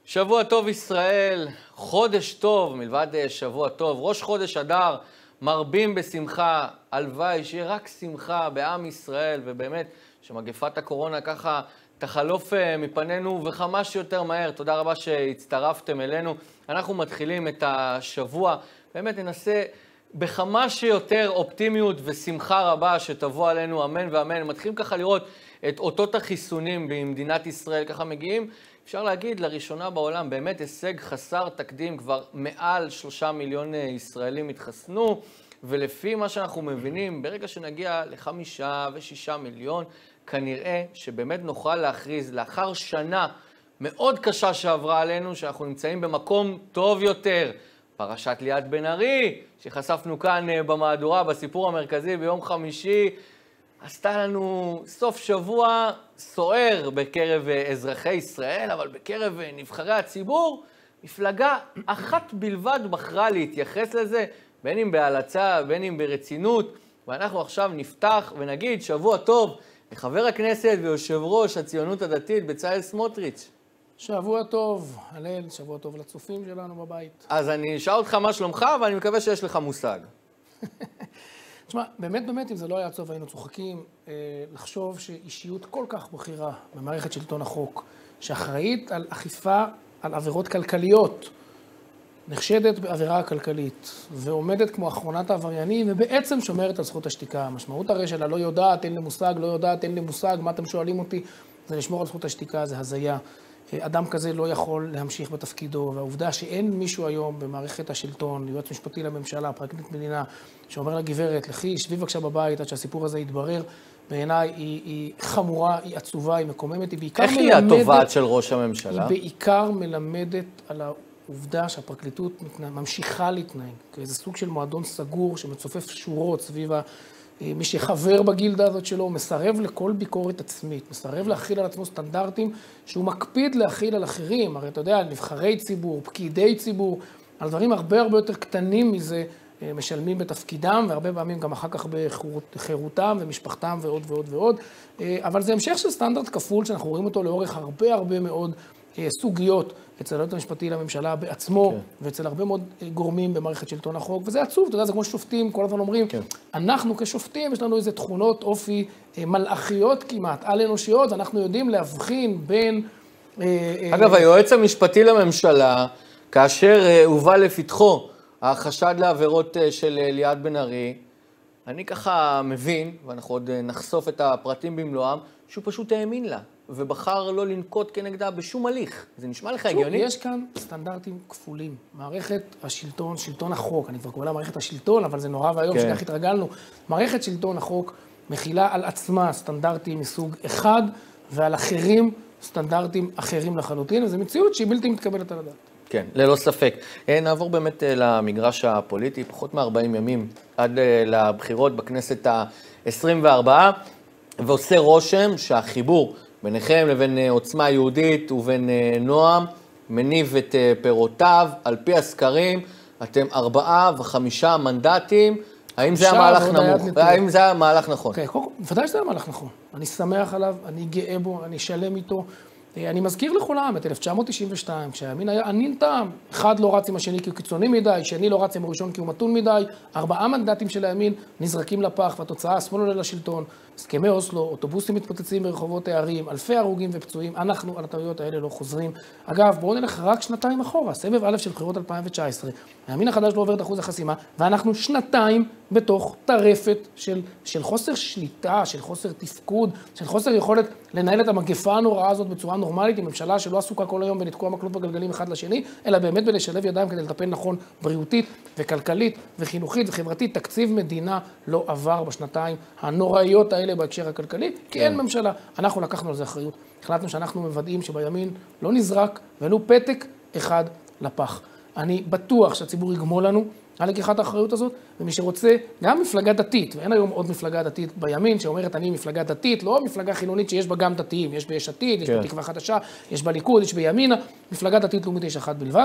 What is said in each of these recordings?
שבוע טוב ישראל, חודש טוב, מלבד שבוע טוב, ראש חודש אדר, מרבים בשמחה, הלוואי שיהיה רק שמחה בעם ישראל, ובאמת שמגפת הקורונה ככה תחלוף מפנינו וכמה שיותר מהר. תודה רבה שהצטרפתם אלינו. אנחנו מתחילים את השבוע, באמת ננסה בכמה שיותר אופטימיות ושמחה רבה שתבוא עלינו, אמן ואמן. מתחילים ככה לראות את אותות החיסונים במדינת ישראל, ככה מגיעים. אפשר להגיד, לראשונה בעולם, באמת הישג חסר תקדים, כבר מעל 3 מיליון ישראלים התחסנו, ולפי מה שאנחנו מבינים, ברגע שנגיע ל5 ו6 מיליון, כנראה שבאמת נוכל להכריז, לאחר שנה מאוד קשה שעברה עלינו, שאנחנו נמצאים במקום טוב יותר. פרשת ליאת בן ארי, שחשפנו כאן במהדורה, בסיפור המרכזי ביום חמישי, עשתה לנו סוף שבוע סוער בקרב אזרחי ישראל, אבל בקרב נבחרי הציבור, מפלגה אחת בלבד בחרה להתייחס לזה, בין אם בהלצה, בין אם ברצינות, ואנחנו עכשיו נפתח ונגיד שבוע טוב לחבר הכנסת ויושב ראש הציונות הדתית בצלאל סמוטריץ'. שבוע טוב, הלל, שבוע טוב לצופים שלנו בבית. אז אני אשאל אותך מה שלומך, ואני מקווה שיש לך מושג. תשמע, באמת, אם זה לא היה עצוב, היינו צוחקים לחשוב שאישיות כל כך בכירה במערכת שלטון החוק, שאחראית על אכיפה על עבירות כלכליות, נחשדת בעבירה הכלכלית, ועומדת כמו אחרונת העבריינים, ובעצם שומרת על זכות השתיקה. המשמעות הרי שלה לא יודעת, אין לי מושג, לא יודעת, אין לי מושג, מה אתם שואלים אותי? זה לשמור על זכות השתיקה, זה הזיה. אדם כזה לא יכול להמשיך בתפקידו, והעובדה שאין מישהו היום במערכת השלטון, יועץ משפטי לממשלה, פרקליט מדינה, שאומר לגברת, לכי, שבי בבקשה בבית עד שהסיפור הזה יתברר, בעיניי היא חמורה, היא עצובה, היא מקוממת, היא בעיקר מלמדת... איך היא התובעת של ראש הממשלה? היא בעיקר מלמדת על העובדה שהפרקליטות ממשיכה להתנהג, כאיזה סוג של מועדון סגור שמצופף שורות סביב מי שחבר בגילדה הזאת שלו, מסרב לכל ביקורת עצמית, מסרב להכיל על עצמו סטנדרטים שהוא מקפיד להכיל על אחרים. הרי אתה יודע, נבחרי ציבור, פקידי ציבור, על דברים הרבה יותר קטנים מזה משלמים בתפקידם, והרבה פעמים גם אחר כך בחירותם ומשפחתם ועוד ועוד ועוד. אבל זה המשך של סטנדרט כפול שאנחנו רואים אותו לאורך הרבה מאוד סוגיות אצל היועץ המשפטי לממשלה בעצמו, ואצל הרבה מאוד גורמים במערכת שלטון החוק, וזה עצוב, אתה יודע, זה כמו שופטים, כל הזמן אומרים, אנחנו כשופטים, יש לנו איזה תכונות אופי מלאכיות כמעט, על אנושיות, אנחנו יודעים להבחין בין... אגב, היועץ המשפטי לממשלה, כאשר הובא לפתחו החשד לעבירות של ליאת בן ארי, אני ככה מבין, ואנחנו עוד נחשוף את הפרטים במלואם, שהוא פשוט האמין לה. ובחר לא לנקוט כנגדה בשום הליך. זה נשמע לך הגיוני? יש כאן סטנדרטים כפולים. מערכת השלטון, שלטון החוק, אני כבר קורא לה מערכת השלטון, אבל זה נורא והיום שכך התרגלנו. מערכת שלטון החוק מכילה על עצמה סטנדרטים מסוג אחד, ועל אחרים סטנדרטים אחרים לחלוטין, וזו מציאות שהיא בלתי מתקבלת על הדעת. כן, ללא ספק. נעבור באמת למגרש הפוליטי, פחות מ-40 ימים עד לבחירות בכנסת ה-24, ועושה רושם שהחיבור ביניכם לבין עוצמה יהודית ובין נועם, מניב את פירותיו. על פי הסקרים, אתם 4 ו5 מנדטים. האם זה המהלך נמוך? האם זה המהלך נכון? כן, ודאי שזה המהלך נכון. אני שמח עליו, אני גאה בו, אני שלם איתו. אני מזכיר לכולם את 1992, כשהימין היה ענין טעם. אחד לא רץ עם השני כי הוא קיצוני מדי, שני לא רץ עם הראשון כי הוא מתון מדי. 4 מנדטים של הימין נזרקים לפח, והתוצאה, השמאל עולה לשלטון. הסכמי אוסלו, אוטובוסים מתפוצצים ברחובות הערים, אלפי הרוגים ופצועים. אנחנו על הטעויות האלה לא חוזרים. אגב, בואו נלך רק 2 אחורה, סבב א' של בחירות 2019. הימין החדש לא עובר את אחוז החסימה, ואנחנו 2 בתוך טרפת של חוסר שליטה, של חוסר תפקוד, של חוסר יכולת לנהל את המגפה הנוראה הזאת בצורה נורמלית, עם ממשלה שלא עסוקה כל היום בלתקוע מקלות בגלגלים אחד לשני, אלא באמת בלשלב ידיים כדי לטפל נכון בריאותית וכלכלית וחינוכית וחברתית. תקציב מדינה לא עבר בשנתיים הנוראיות האלה בהקשר הכלכלי, כי אין ממשלה. אנחנו לקחנו על זה אחריות. החלטנו שאנחנו מוודאים שבימין לא נזרק ולו פתק אחד לפח. אני בטוח שהציבור יגמול לנו על לקיחת האחריות הזאת, ומי שרוצה, גם מפלגה דתית, ואין היום עוד מפלגה דתית בימין, שאומרת אני מפלגה דתית, לא מפלגה חילונית שיש בה גם דתיים, יש ביש עתיד, יש בתקווה חדשה, יש בליכוד, יש בימינה, מפלגה דתית לאומית יש אחת בלבד,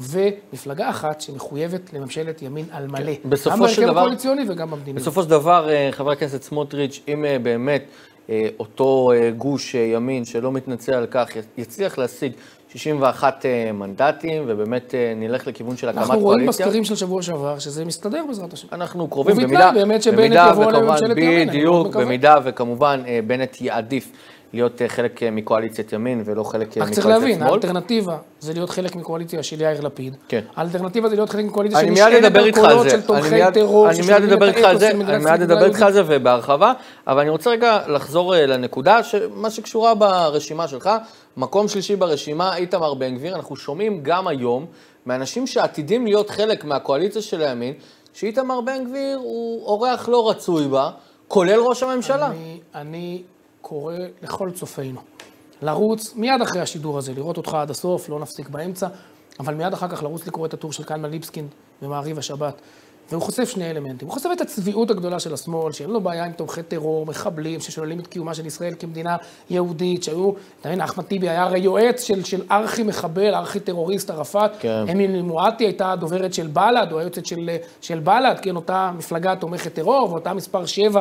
ומפלגה אחת שמחויבת לממשלת ימין על מלא. גם בהרכב הקואליציוני וגם במדיניות. בסופו של דבר, חבר הכנסת סמוטריץ', אם באמת אותו גוש ימין שלא מתנצל על כך, יצליח להשיג 61 מנדטים, ובאמת נלך לכיוון של הקמת אנחנו קואליציה. רואים בסקרים של שבוע שעבר שזה מסתדר בעזרת השם. אנחנו קרובים, ובתנאי באמת שבנט יבוא לממשלת ימין. בדיוק, במידה וכמובן בנט יעדיף להיות חלק מקואליציית ימין ולא חלק מקואליציית שמאל. רק צריך להבין, האלטרנטיבה זה להיות חלק מקואליציה של יאיר לפיד. כן. האלטרנטיבה זה להיות חלק מקואליציה שנשענת על קולות של תומכי טרור. אני מיד אדבר איתך על זה ובהרחבה, אבל אני רוצה רגע לחזור לנקודה, מה שקשורה ברשימה שלך, מקום שלישי ברשימה, איתמר בן גביר. אנחנו שומעים גם היום מאנשים שעתידים להיות חלק מהקואליציה של הימין, שאיתמר בן גביר הוא אורח לא רצוי בה, כולל ראש הממשלה. אני קורא לכל צופינו לרוץ מיד אחרי השידור הזה, לראות אותך עד הסוף, לא נפסיק באמצע, אבל מיד אחר כך לרוץ לקרוא את הטור של קלמן ליבסקינד במעריב השבת. והוא חושף שני אלמנטים. הוא חושף את הצביעות הגדולה של השמאל, שאין לו בעיה עם תומכי טרור, מחבלים, ששוללים את קיומה של ישראל כמדינה יהודית, שהיו, אתה מבין, אחמד טיבי היה הרי יועץ של ארכי מחבל, ארכי טרוריסט ערפאת. כן. אמילי מואטי הייתה הדוברת של בל"ד, או היועצת של בל"ד, כן, אותה מפלגה תומכת טרור, ואותה מספר 7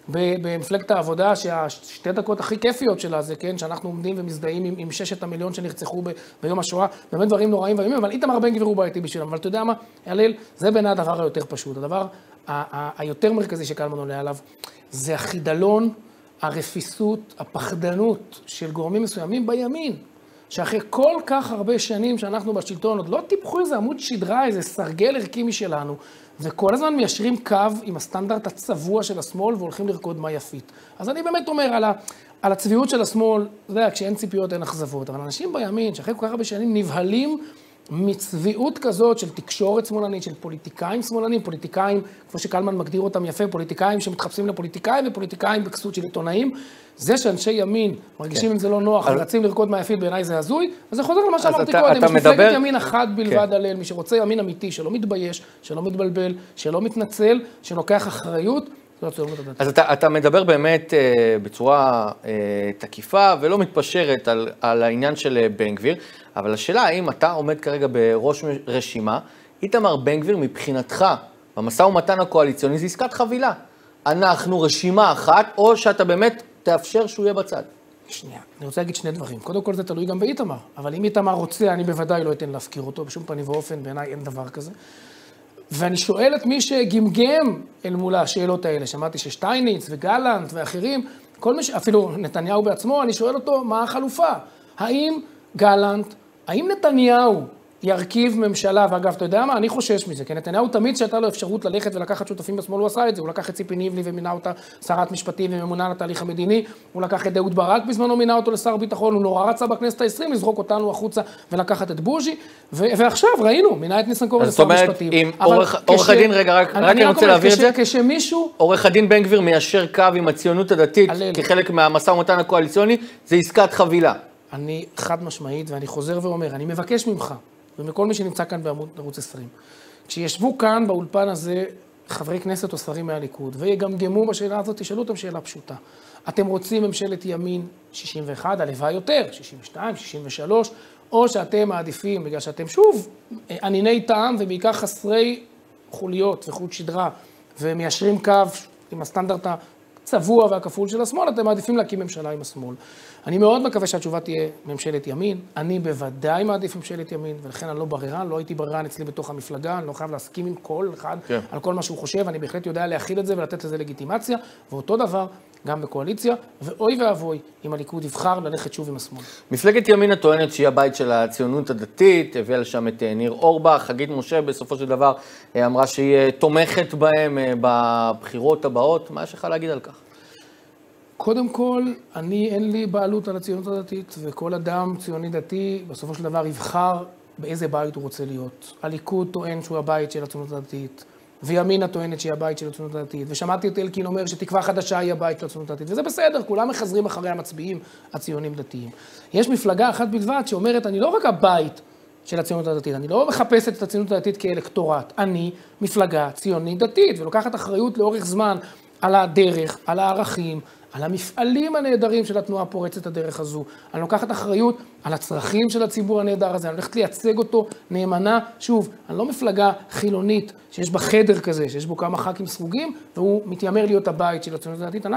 במפלגת העבודה, שהשתי דקות הכי כיפיות שלה זה, כן, שאנחנו עומדים ומזדהים עם 6 המיליון שנרצחו ביום השואה, באמת דברים נוראים ואיומים, אבל איתמר בן גביר הוא בעייתי בשבילם. אבל אתה יודע מה, הלל, זה בעיני הדבר היותר פשוט. הדבר היותר מרכזי שקלמן עולה עליו, זה החידלון, הרפיסות, הפחדנות של גורמים מסוימים בימין, שאחרי כל כך הרבה שנים שאנחנו בשלטון, עוד לא טיפחו איזה עמוד שדרה, איזה סרגל ערכי משלנו, וכל הזמן מיישרים קו עם הסטנדרט הצבוע של השמאל, והולכים לרקוד מה יפית. אז אני באמת אומר על הצביעות של השמאל, זה היה, כשאין ציפיות אין אכזבות, אבל אנשים בימין, שאחרי כל כך הרבה שנים נבהלים מצביעות כזאת של תקשורת שמאלנית, של פוליטיקאים שמאלנים, פוליטיקאים, כמו שקלמן מגדיר אותם יפה, פוליטיקאים שמתחפשים לפוליטיקאים, ופוליטיקאים בכסות של עיתונאים. זה שאנשי ימין מרגישים אם זה לא נוח, ורצים לרקוד מה יפית, בעיניי זה הזוי, אז זה חוזר למה שאמרתי קודם, יש מפלגת ימין אחת בלבד עליהם, מי שרוצה ימין אמיתי, שלא מתבייש, שלא מתבלבל, שלא מתנצל, שלוקח אחריות, אז אתה מדבר באמת בצורה תקיפה ולא מתפשרת על העניין של בן גביר, אבל השאלה האם אתה עומד כרגע בראש רשימה, איתמר בן גביר מבחינתך במשא ומתן הקואליציוני זה עסקת חבילה. אנחנו רשימה אחת או שאתה באמת תאפשר שהוא יהיה בצד? שנייה, אני רוצה להגיד שני דברים. קודם כל זה תלוי גם באיתמר, אבל אם איתמר רוצה אני בוודאי לא אתן להפקיר אותו, בשום פנים ואופן, בעיניי אין דבר כזה. ואני שואל את מי שגמגם אל מול השאלות האלה, שמעתי ששטייניץ וגלנט ואחרים, כל מי אפילו נתניהו בעצמו, אני שואל אותו מה החלופה. האם גלנט, האם נתניהו ירכיב ממשלה, ואגב, אתה יודע מה? אני חושש מזה, כי נתניהו תמיד שהייתה לו אפשרות ללכת ולקחת שותפים בשמאל, הוא עשה את זה, הוא לקח את ציפי ניבני ומינה אותה שרת משפטים וממונה לתהליך המדיני, הוא לקח את אהוד ברק בזמנו, מינה אותו לשר ביטחון, הוא נורא רצה בכנסת ה-20, לזרוק אותנו החוצה ולקחת את בוז'י, ועכשיו ראינו, מינה את ניסנקורן לשר משפטים. עם עורך הדין, רגע, רק אני רוצה להעביר את זה. כשמישהו... עורך הדין בן גביר מיישר קו עם הציונות הדתית, כחלק מהמשא ומתן הקואליציוני, זה עסקת חבילה. אני חד משמעית, ואני חוזר ואומר, אני מבקש ממך, ומכל מי שנמצא כאן בערוץ 20, כשישבו כאן באולפן הזה חברי כנסת או שרים מהליכוד, ויגמגמו בשאלה הזאת, תשאלו אותם שאלה פשוטה. אתם רוצים ממשלת ימין 61, הלוואי יותר, 62, 63, או שאתם מעדיפים, בגלל שאתם שוב עניני טעם, ובעיקר חסרי חוליות וחוט שדרה, ומיישרים קו עם הסטנדרט הצבוע והכפול של השמאל, אתם מעדיפים להקים ממשלה עם השמאל. אני מאוד מקווה שהתשובה תהיה ממשלת ימין. אני בוודאי מעדיף ממשלת ימין, ולכן אני לא בררן, לא הייתי בררן אצלי בתוך המפלגה, אני לא חייב להסכים עם כל אחד על כל מה שהוא חושב, אני בהחלט יודע להכיל את זה ולתת לזה לגיטימציה, ואותו דבר גם בקואליציה, ואוי ואבוי אם הליכוד יבחר ללכת שוב עם השמאל. מפלגת ימין הטוענת שהיא הבית של הציונות הדתית, הביאה לשם את ניר אורבך, חגית משה בסופו של דבר אמרה שהיא תומכת בהם בבחירות הבאות, מה יש לך להגיד על כך? קודם כל, אין לי בעלות על הציונות הדתית, וכל אדם ציוני דתי בסופו של דבר יבחר באיזה בית הוא רוצה להיות. הליכוד טוען שהוא הבית של הציונות הדתית, וימינה טוענת שהיא הבית של הציונות הדתית, ושמעתי את אלקין אומר שתקווה חדשה היא הבית של הציונות הדתית, וזה בסדר, כולם מחזרים אחרי המצביעים הציונים דתיים. יש מפלגה אחת בלבד שאומרת, אני לא רק הבית של הציונות הדתית, אני לא מחפשת את הציונות הדתית כאלקטורט, אני מפלגה ציונית דתית, ולוקחת אחריות לאורך זמן על הדרך, על הערכים, על המפעלים הנהדרים של התנועה פורצת הדרך הזו. אני לוקחת אחריות על הצרכים של הציבור הנהדר הזה, אני הולכת לייצג אותו נאמנה. שוב, אני לא מפלגה חילונית שיש בה חדר כזה, שיש בו כמה ח"כים סרוגים, והוא מתיימר להיות הבית של הציונות הדתית. אנחנו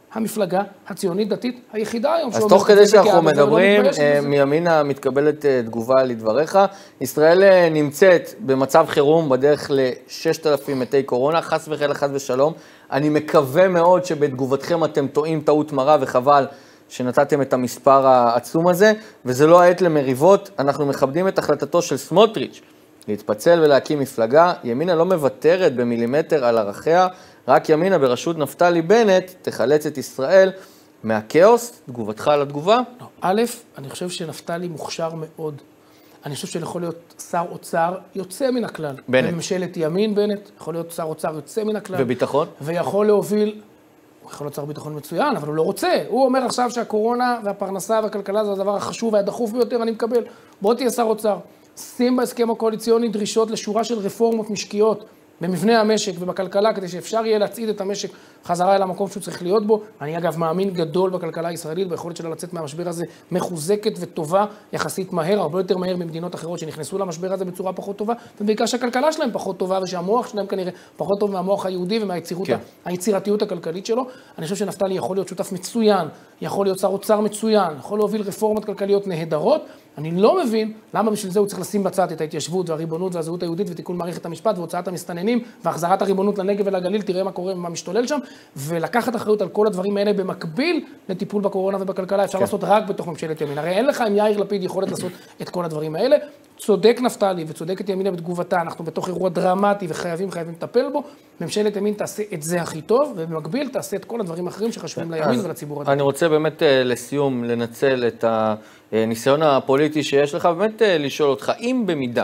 המפלגה הציונית דתית היחידה היום. אז תוך כדי שאנחנו מדברים, מימינה מתקבלת תגובה לדבריך. ישראל נמצאת במצב חירום בדרך ל-6,000 מתי קורונה, חס וחלילה חס ושלום. אני מקווה מאוד שבתגובתכם אתם טועים טעות מרה, וחבל שנתתם את המספר העצום הזה, וזה לא העת למריבות. אנחנו מכבדים את החלטתו של סמוטריץ' להתפצל ולהקים מפלגה. ימינה לא מוותרת במילימטר על ערכיה, רק ימינה בראשות נפתלי בנט תחלץ את ישראל מהכאוס. תגובתך על התגובה? לא. א', אני חושב שנפתלי מוכשר מאוד. אני חושב שיכול להיות שר אוצר יוצא מן הכלל. בנט. בממשלת ימין בנט, יכול להיות שר אוצר יוצא מן הכלל. וביטחון? ויכול להוביל, הוא יכול להיות שר ביטחון מצוין, אבל הוא לא רוצה. הוא אומר עכשיו שהקורונה והפרנסה והכלכלה זה הדבר החשוב והדחוף ביותר, אני מקבל. בוא תהיה שר אוצר. שים בהסכם הקואליציוני דרישות לשורה של רפורמות משקיות במבנה המשק ובכלכלה, כדי שאפשר יהיה להצעיד את המשק חזרה אל המקום שהוא צריך להיות בו. אני אגב מאמין גדול בכלכלה הישראלית, ביכולת שלה לצאת מהמשבר הזה מחוזקת וטובה יחסית מהר, הרבה יותר מהר ממדינות אחרות שנכנסו למשבר הזה בצורה פחות טובה, ובעיקר שהכלכלה שלהם פחות טובה, ושהמוח שלהם כנראה פחות טוב מהמוח היהודי ומהיצירתיות הכלכלית שלו. אני חושב שנפתלי יכול להיות שותף מצוין, יכול להיות שר אוצר מצוין, יכול להוביל רפורמות כלכליות נהדרות. אני לא מבין למה בשביל זה הוא צריך לשים בצד את ההתיישבות והריבונות והזהות היהודית ותיקון מערכת המשפט והוצאת המסתננים והחזרת הריבונות לנגב ולגליל, תראה מה קורה ומה משתולל שם, ולקחת אחריות על כל הדברים האלה במקביל לטיפול בקורונה ובכלכלה, אפשר לעשות רק בתוך ממשלת ימין. הרי אין לך עם יאיר לפיד יכולת לעשות את כל הדברים האלה. צודק נפתלי וצודקת ימינה בתגובתה, אנחנו בתוך אירוע דרמטי וחייבים לטפל בו. ממשלת ימין תעשה את זה הכי טוב, ובמקביל תעשה את כל הדברים האחרים שחשובים לימין ולציבור הדתי. אני רוצה באמת לסיום לנצל את הניסיון הפוליטי שיש לך, באמת לשאול אותך, אם במידה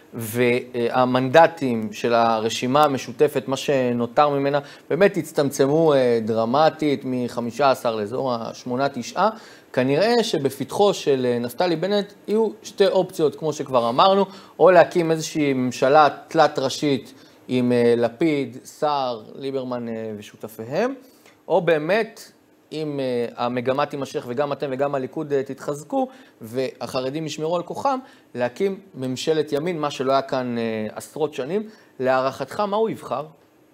והמנדטים של הרשימה המשותפת, מה שנותר ממנה, באמת הצטמצמו דרמטית מ-15 לאזור ה-8-9, כנראה שבפתחו של נפתלי בנט יהיו שתי אופציות, כמו שכבר אמרנו, או להקים איזושהי ממשלה תלת ראשית עם לפיד, סער, ליברמן ושותפיהם, או באמת, אם המגמה תימשך וגם אתם וגם הליכוד תתחזקו, והחרדים ישמרו על כוחם, להקים ממשלת ימין, מה שלא היה כאן עשרות שנים. להערכתך, מה הוא יבחר?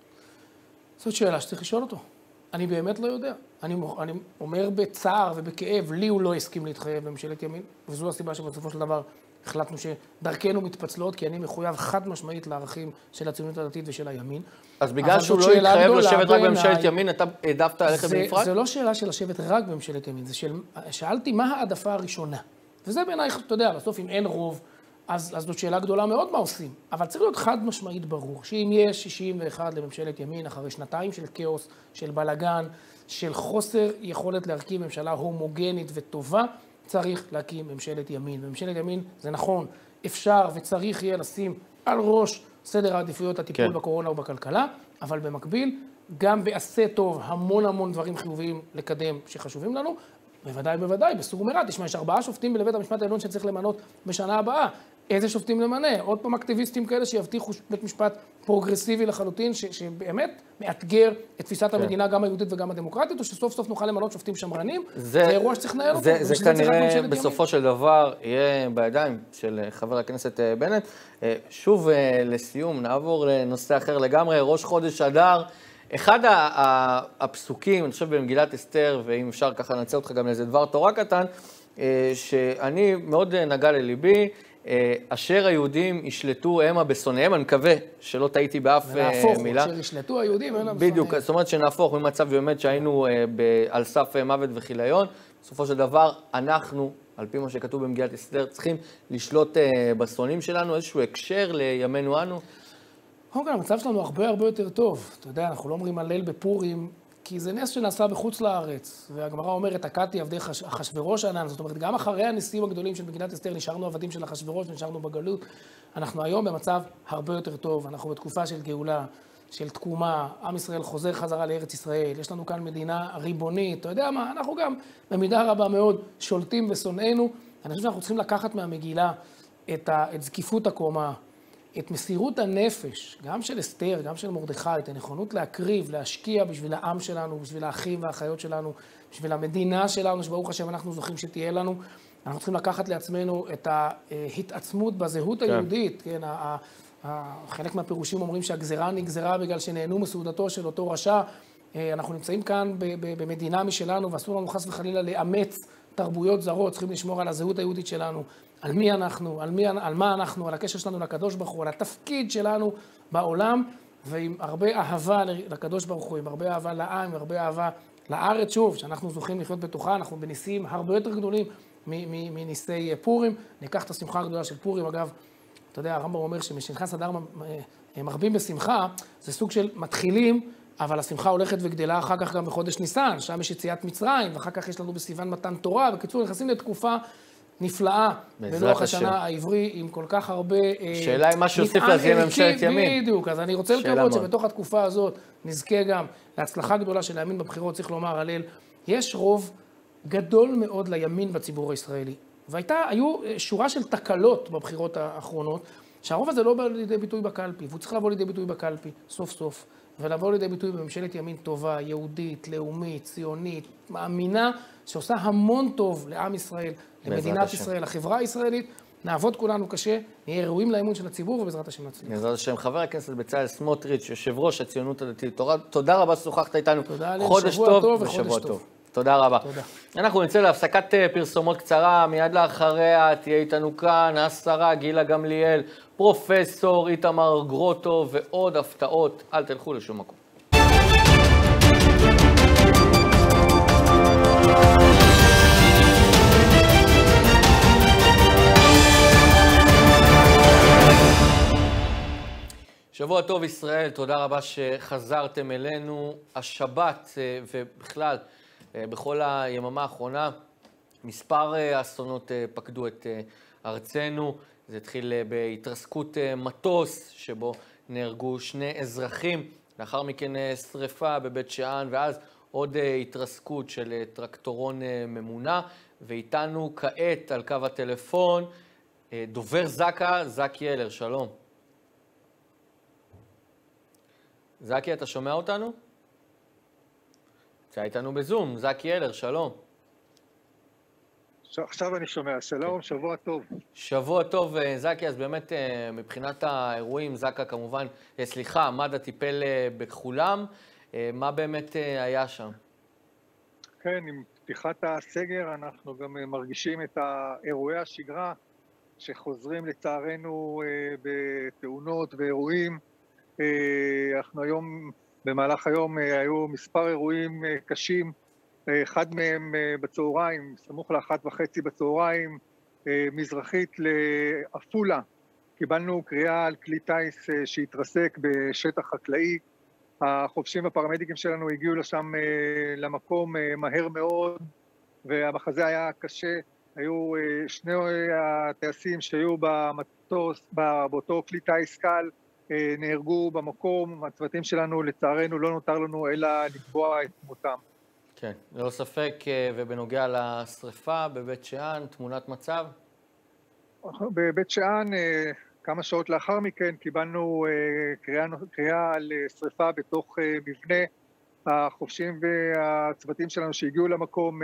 זאת שאלה שצריך לשאול אותו. אני באמת לא יודע. אני אומר בצער ובכאב, לי הוא לא הסכים להתחייב בממשלת ימין, וזו הסיבה שבסופו של דבר החלטנו שדרכנו מתפצלות, כי אני מחויב חד משמעית לערכים של הציונות הדתית ושל הימין. אז בגלל שהוא לא התחייב לשבת רק בממשלת ימין, אתה העדפת ללכת בנפרד? זה לא שאלה של לשבת רק בממשלת ימין, זה שאלתי מה העדפה הראשונה. וזה בעיניי, אתה יודע, בסוף אם אין רוב, אז זאת שאלה גדולה מאוד מה עושים. אבל צריך להיות חד משמעית ברור, שאם יש 61 לממשלת ימין, אחרי שנתיים של כאוס, של בלגן, של חוסר יכולת להרכיב ממשלה הומוגנית וטובה, צריך להקים ממשלת ימין. וממשלת ימין, זה נכון, אפשר וצריך יהיה לשים על ראש סדר העדיפויות הטיפול בקורונה ובכלכלה, אבל במקביל, גם בעשה טוב המון דברים חיוביים לקדם שחשובים לנו, בוודאי, בסור ומרע. תשמע, יש 4 שופטים בבית המשפט העליון שצריך למנות בשנה הבאה. איזה שופטים למנה? עוד פעם אקטיביסטים כאלה שיבטיחו בית משפט פרוגרסיבי לחלוטין, שבאמת מאתגר את תפיסת המדינה, גם היהודית וגם הדמוקרטית, או שסוף סוף נוכל למנות שופטים שמרנים. זה אירוע שצריך לנהל אותו. זה כנראה בסופו של דבר יהיה בידיים של חבר הכנסת בנט. שוב, לסיום, נעבור לנושא אחר לגמרי, ראש חודש אדר. אחד הפסוקים, אני חושב במגילת אסתר, ואם אפשר ככה לנצל אותך גם לאיזה דבר תורה קטן, שאני מאוד נגע לליבי, אשר היהודים ישלטו המה בשונאיהם, אני מקווה שלא טעיתי באף מילה. אשר ישלטו היהודים המה בשונאיהם. בדיוק, זאת אומרת שנהפוך ממצב באמת שהיינו על סף מוות וחיליון, בסופו של דבר אנחנו, על פי מה שכתוב במגילת אסתר, צריכים לשלוט בשונאים שלנו, איזשהו הקשר לימינו אנו. אוקיי, המצב שלנו הרבה יותר טוב. אתה יודע, אנחנו לא אומרים הלל בפורים, כי זה נס שנעשה בחוץ לארץ. והגמרא אומרת, הכתי עבדי אחשוורוש ענן. זאת אומרת, גם אחרי הניסים הגדולים של מגילת אסתר, נשארנו עבדים של אחשוורוש, נשארנו בגלות. אנחנו היום במצב הרבה יותר טוב. אנחנו בתקופה של גאולה, של תקומה. עם ישראל חוזר חזרה לארץ ישראל. יש לנו כאן מדינה ריבונית. אתה יודע מה? אנחנו גם במידה רבה מאוד שולטים ושונאינו. אני חושב שאנחנו צריכים לקחת מהמגילה את זקיפות הקומה, את מסירות הנפש, גם של אסתר, גם של מרדכי, את הנכונות להקריב, להשקיע בשביל העם שלנו, בשביל האחים והאחיות שלנו, בשביל המדינה שלנו, שברוך השם אנחנו זוכים שתהיה לנו. אנחנו צריכים לקחת לעצמנו את ההתעצמות בזהות היהודית. כן, חלק מהפירושים אומרים שהגזרה נגזרה בגלל שנהנו מסעודתו של אותו רשע. אנחנו נמצאים כאן במדינה משלנו, ואסור לנו חס וחלילה לאמץ תרבויות זרות, צריכים לשמור על הזהות היהודית שלנו, על מי אנחנו, על מה אנחנו, על הקשר שלנו לקדוש ברוך הוא, על התפקיד שלנו בעולם, ועם הרבה אהבה לקדוש ברוך הוא, עם הרבה אהבה לעם, עם הרבה אהבה לארץ, שוב, שאנחנו זוכים לחיות בתוכה, אנחנו בניסים הרבה יותר גדולים מניסי פורים. ניקח את השמחה הגדולה של פורים, אגב, אתה יודע, הרמב"ם אומר שמשנכנס אדר מרבים בשמחה, זה סוג של מתחילים, אבל השמחה הולכת וגדלה אחר כך גם בחודש ניסן, שם יש יציאת מצרים, ואחר כך יש לנו בסיוון מתן תורה. בקיצור, נכנסים לתקופה נפלאה בלוח השנה העברי, עם כל כך הרבה... שאלה אם מה שיוסיף להזיע ממשלת ימין. בדיוק, אז אני רוצה לקוות שבתוך התקופה הזאת נזכה גם להצלחה גדולה של הימין בבחירות, צריך לומר הלל, יש רוב גדול מאוד לימין בציבור הישראלי. והיו שורה של תקלות בבחירות האחרונות, שהרוב הזה לא בא לידי ביטוי בקלפי, והוא צריך לבוא לידי ביטוי בקלפי, סוף סוף, ולבוא לידי ביטוי בממשלת ימין טובה, יהודית, לאומית, ציונית, מאמינה, שעושה המון טוב לעם ישראל, למדינת ישראל, לחברה הישראלית. נעבוד כולנו קשה, נהיה ראויים לאמון של הציבור, ובעזרת השם נצליח. בעזרת השם. חבר הכנסת בצלאל סמוטריץ', יושב ראש הציונות הדתית, תודה רבה ששוחחת איתנו. חודש טוב ושבוע טוב. תודה רבה. תודה. אנחנו נצא להפסקת פרסומות קצרה, מיד לאחריה תהיה איתנו כאן השרה גילה גמליאל, פרופסור איתמר גרוטו ועוד הפתעות. אל תלכו לשום מקום. שבוע טוב ישראל, תודה רבה שחזרתם אלינו. השבת ובכלל בכל היממה האחרונה מספר אסונות פקדו את ארצנו. זה התחיל בהתרסקות מטוס שבו נהרגו 2 אזרחים, לאחר מכן שריפה בבית שאן, ואז עוד התרסקות של טרקטורון ממונע. ואיתנו כעת על קו הטלפון דובר זק"א, זקי אלר, שלום. זקי, אתה שומע אותנו? נמצא איתנו בזום, זקי אלר, שלום. עכשיו אני שומע, שלום, שבוע טוב. שבוע טוב, זקי, אז באמת מבחינת האירועים, זק"א כמובן, מד"א טיפל בכולם, מה באמת היה שם? כן, עם פתיחת הסגר אנחנו גם מרגישים את אירועי השגרה שחוזרים לצערנו בתאונות ואירועים. אנחנו היום, במהלך היום היו מספר אירועים קשים, אחד מהם בצהריים, סמוך ל1:30 בצהריים, מזרחית לעפולה. קיבלנו קריאה על כלי טיס שהתרסק בשטח חקלאי. החובשים והפרמדיקים שלנו הגיעו לשם למקום מהר מאוד, והמחזה היה קשה. היו 2 הטייסים שהיו במטוס, באותו כלי טיס קל, נהרגו במקום. הצוותים שלנו לצערנו לא נותר לנו אלא לקבוע את מותם. כן, ללא ספק, ובנוגע לשריפה בבית שאן, תמונת מצב? בבית שאן, כמה שעות לאחר מכן, קיבלנו קריאה על שריפה בתוך מבנה. החובשים והצוותים שלנו שהגיעו למקום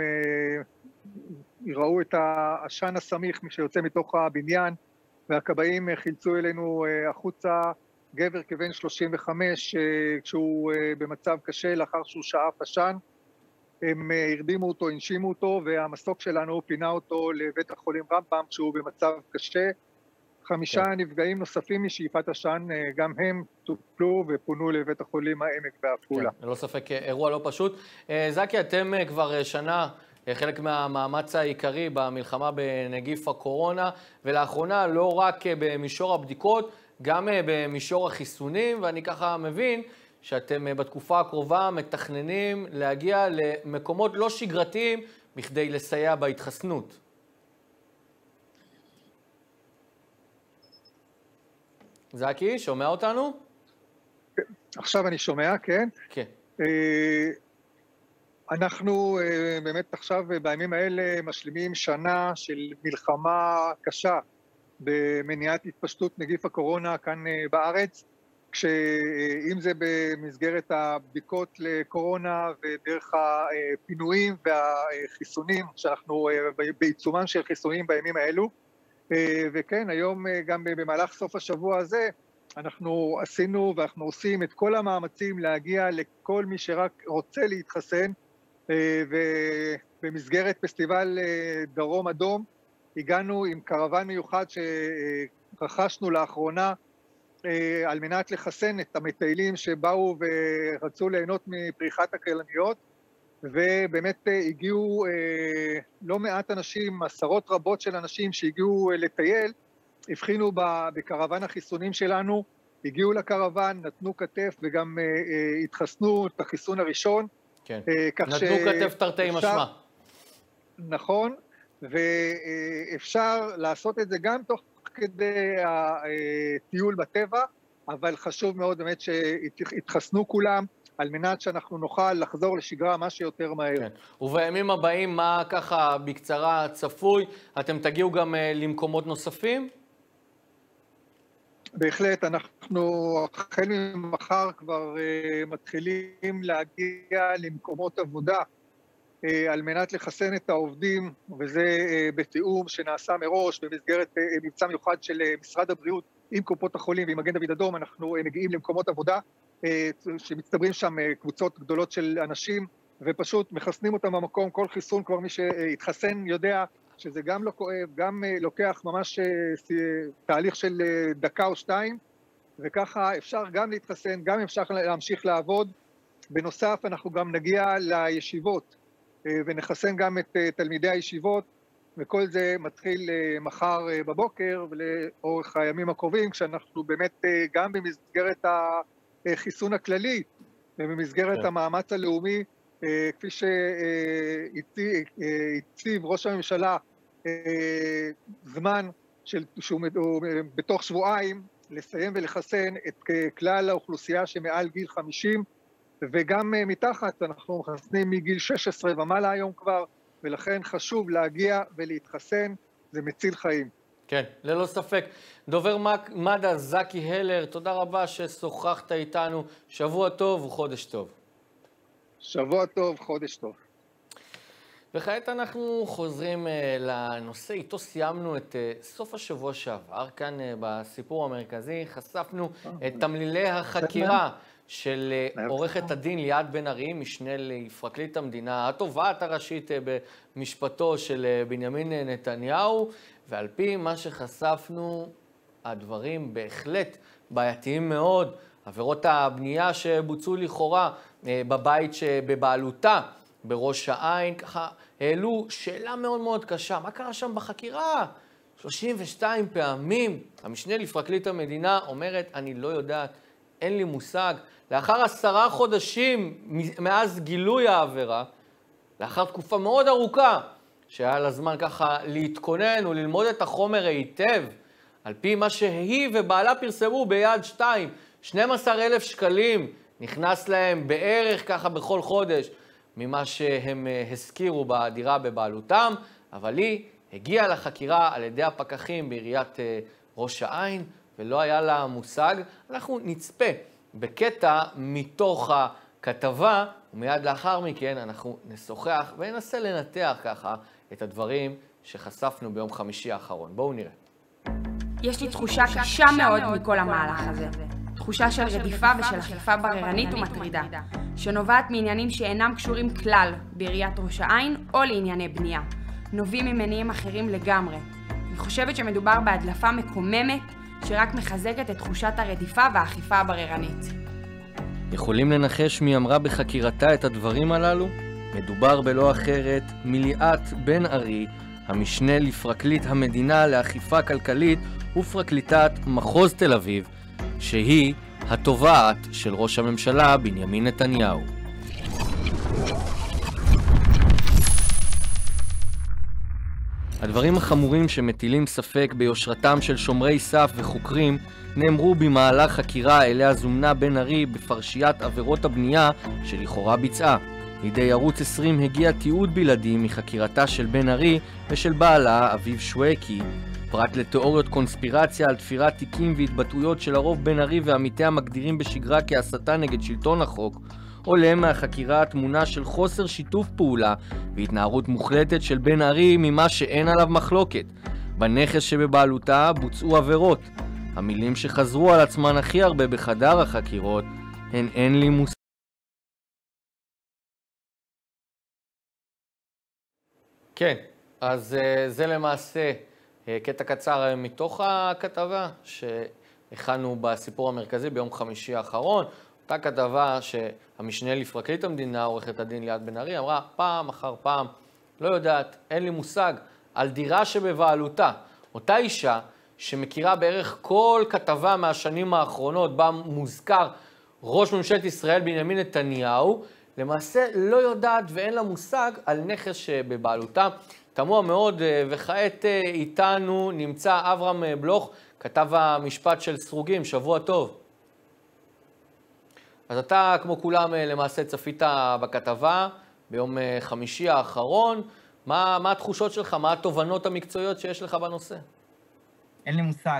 ראו את העשן הסמיך שיוצא מתוך הבניין, והכבאים חילצו אלינו החוצה גבר כבן 35 כשהוא במצב קשה לאחר שהוא שאף עשן. הם הרדימו אותו, הנשימו אותו, והמסוק שלנו פינה אותו לבית החולים רמב"ם כשהוא במצב קשה. 5 נפגעים נוספים משאיפת עשן, גם הם טופלו ופונו לבית החולים העמק בעפולה. כן, ללא ספק אירוע לא פשוט. זקי, אתם כבר שנה חלק מהמאמץ העיקרי במלחמה בנגיף הקורונה, ולאחרונה לא רק במישור הבדיקות, גם במישור החיסונים, ואני ככה מבין שאתם בתקופה הקרובה מתכננים להגיע למקומות לא שגרתיים בכדי לסייע בהתחסנות. זקי, שומע אותנו? עכשיו אני שומע, כן. כן. אנחנו באמת עכשיו בימים האלה משלימים שנה של מלחמה קשה במניעת התפשטות נגיף הקורונה כאן בארץ, כשאם זה במסגרת הבדיקות לקורונה ודרך הפינויים והחיסונים, שאנחנו בעיצומם של חיסונים בימים האלו. וכן, היום גם במהלך סוף השבוע הזה, אנחנו עשינו ואנחנו עושים את כל המאמצים להגיע לכל מי שרק רוצה להתחסן, ובמסגרת פסטיבל דרום אדום הגענו עם קרוון מיוחד שרכשנו לאחרונה על מנת לחסן את המטיילים שבאו ורצו ליהנות מפריחת הכלניות, ובאמת הגיעו לא מעט אנשים, עשרות רבות של אנשים שהגיעו לטייל, הבחינו בקרוון החיסונים שלנו, הגיעו לקרוון, נתנו כתף וגם התחסנו את החיסון הראשון. כן, נתנו כתף תרתי משמע. נכון, ואפשר לעשות את זה גם תוך כדי הטיול בטבע, אבל חשוב מאוד באמת שהתחסנו כולם, על מנת שאנחנו נוכל לחזור לשגרה מה שיותר מהר. כן. ובימים הבאים, מה ככה בקצרה צפוי? אתם תגיעו גם למקומות נוספים? בהחלט, אנחנו החל ממחר כבר מתחילים להגיע למקומות עבודה, על מנת לחסן את העובדים, וזה בתיאום שנעשה מראש במסגרת מבצע מיוחד של משרד הבריאות עם קופות החולים ועם מגן דוד אדום. אנחנו מגיעים למקומות עבודה שמצטברים שם קבוצות גדולות של אנשים, ופשוט מחסנים אותם במקום. כל חיסון, כבר מי שהתחסן יודע שזה גם לא כואב, גם לוקח ממש תהליך של דקה או שתיים, וככה אפשר גם להתחסן, גם אפשר להמשיך לעבוד. בנוסף אנחנו גם נגיע לישיבות ונחסן גם את תלמידי הישיבות, וכל זה מתחיל מחר בבוקר ולאורך הימים הקרובים, כשאנחנו באמת גם במסגרת החיסון הכללי ובמסגרת המאמץ הלאומי, כפי שהציב ראש הממשלה זמן שהוא בתוך שבועיים לסיים ולחסן את כלל האוכלוסייה שמעל גיל 50, וגם מתחת אנחנו מחסנים מגיל 16 ומעלה היום כבר, ולכן חשוב להגיע ולהתחסן, זה מציל חיים. כן, ללא ספק. דובר מד"א זקי הלר, תודה רבה ששוחחת איתנו. שבוע טוב וחודש טוב. שבוע טוב, חודש טוב. וכעת אנחנו חוזרים לנושא, איתו סיימנו את סוף השבוע שעבר. כאן בסיפור המרכזי חשפנו את תמלילי החקירה של עורכת הדין ליאת בן ארי, משנה לפרקליט המדינה, התובעת הראשית במשפטו של בנימין נתניהו, ועל פי מה שחשפנו, הדברים בהחלט בעייתיים מאוד. עבירות הבנייה שבוצעו לכאורה בבית שבבעלותה בראש העין, ככה העלו שאלה מאוד מאוד קשה. מה קרה שם בחקירה? 32 פעמים. המשנה לפרקליט המדינה אומרת, אני לא יודעת, אין לי מושג. לאחר 10 חודשים מאז גילוי העבירה, לאחר תקופה מאוד ארוכה, שהיה לה זמן ככה להתכונן וללמוד את החומר היטב, על פי מה שהיא ובעלה פרסמו ביד 2, 12,000 שקלים נכנס להם בערך ככה בכל חודש ממה שהם הזכירו בדירה בבעלותם, אבל היא הגיעה לחקירה על ידי הפקחים בעיריית ראש העין ולא היה לה מושג. אנחנו נצפה בקטע מתוך הכתבה, ומיד לאחר מכן אנחנו נשוחח וננסה לנתח ככה את הדברים שחשפנו ביום חמישי האחרון. בואו נראה. יש לי תחושה קשה מאוד מכל המהלך הזה. תחושה של רדיפה ושל אכיפה בררנית ומטרידה, שנובעת מעניינים שאינם קשורים כלל בעיריית ראש העין או לענייני בנייה. נובעים ממניעים אחרים לגמרי. אני חושבת שמדובר בהדלפה מקוממת שרק מחזקת את תחושת הרדיפה והאכיפה הבררנית. יכולים לנחש מי אמרה בחקירתה את הדברים הללו? מדובר בלא אחרת מליאת בן ארי, המשנה לפרקליט המדינה לאכיפה כלכלית ופרקליטת מחוז תל אביב, שהיא התובעת של ראש הממשלה בנימין נתניהו. הדברים החמורים שמטילים ספק ביושרתם של שומרי סף וחוקרים נאמרו במהלך חקירה אליה זומנה בן ארי בפרשיית עבירות הבנייה שלכאורה ביצעה. לידי ערוץ 20 הגיע תיעוד בלעדי מחקירתה של בן ארי ושל בעלה אביב שווקי. פרט לתיאוריות קונספירציה על תפירת תיקים והתבטאויות של הרוב בן ארי ועמיתיה מגדירים בשגרה כהסתה נגד שלטון החוק, עולה מהחקירה תמונה של חוסר שיתוף פעולה והתנערות מוחלטת של בן ארי ממה שאין עליו מחלוקת. בנכס שבבעלותה בוצעו עבירות. המילים שחזרו על עצמן הכי הרבה בחדר החקירות הן אין לי מושג. כן, אז זה למעשה קטע קצר מתוך הכתבה שהכנו בסיפור המרכזי ביום חמישי האחרון. אותה כתבה שהמשנה לפרקליט המדינה, עורכת הדין ליאת בן ארי, אמרה פעם אחר פעם, לא יודעת, אין לי מושג, על דירה שבבעלותה. אותה אישה שמכירה בערך כל כתבה מהשנים האחרונות, בה מוזכר ראש ממשלת ישראל בנימין נתניהו, למעשה לא יודעת ואין לה מושג על נכס שבבעלותה. תמוה מאוד, וכעת איתנו נמצא אברהם בלוך, כתב המשפט של סרוגים. שבוע טוב. אז אתה, כמו כולם, למעשה צפית בכתבה ביום חמישי האחרון. מה התחושות שלך? מה התובנות המקצועיות שיש לך בנושא? אין לי מושג.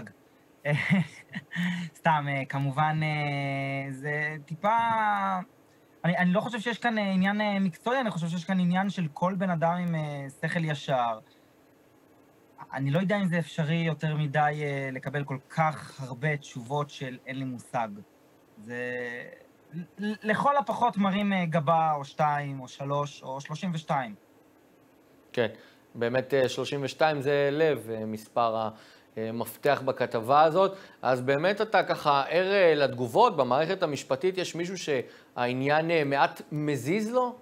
סתם, כמובן, זה טיפה... אני לא חושב שיש כאן עניין מקצועי, אני חושב שיש כאן עניין של כל בן אדם עם שכל ישר. אני לא יודע אם זה אפשרי יותר מדי לקבל כל כך הרבה תשובות של אין לי מושג. זה... לכל הפחות מרים גבה או 2 או 3 או 32. כן, באמת 32 זה לב, מספר המפתח בכתבה הזאת. אז באמת אתה ככה ער לתגובות, במערכת המשפטית יש מישהו שהעניין מעט מזיז לו?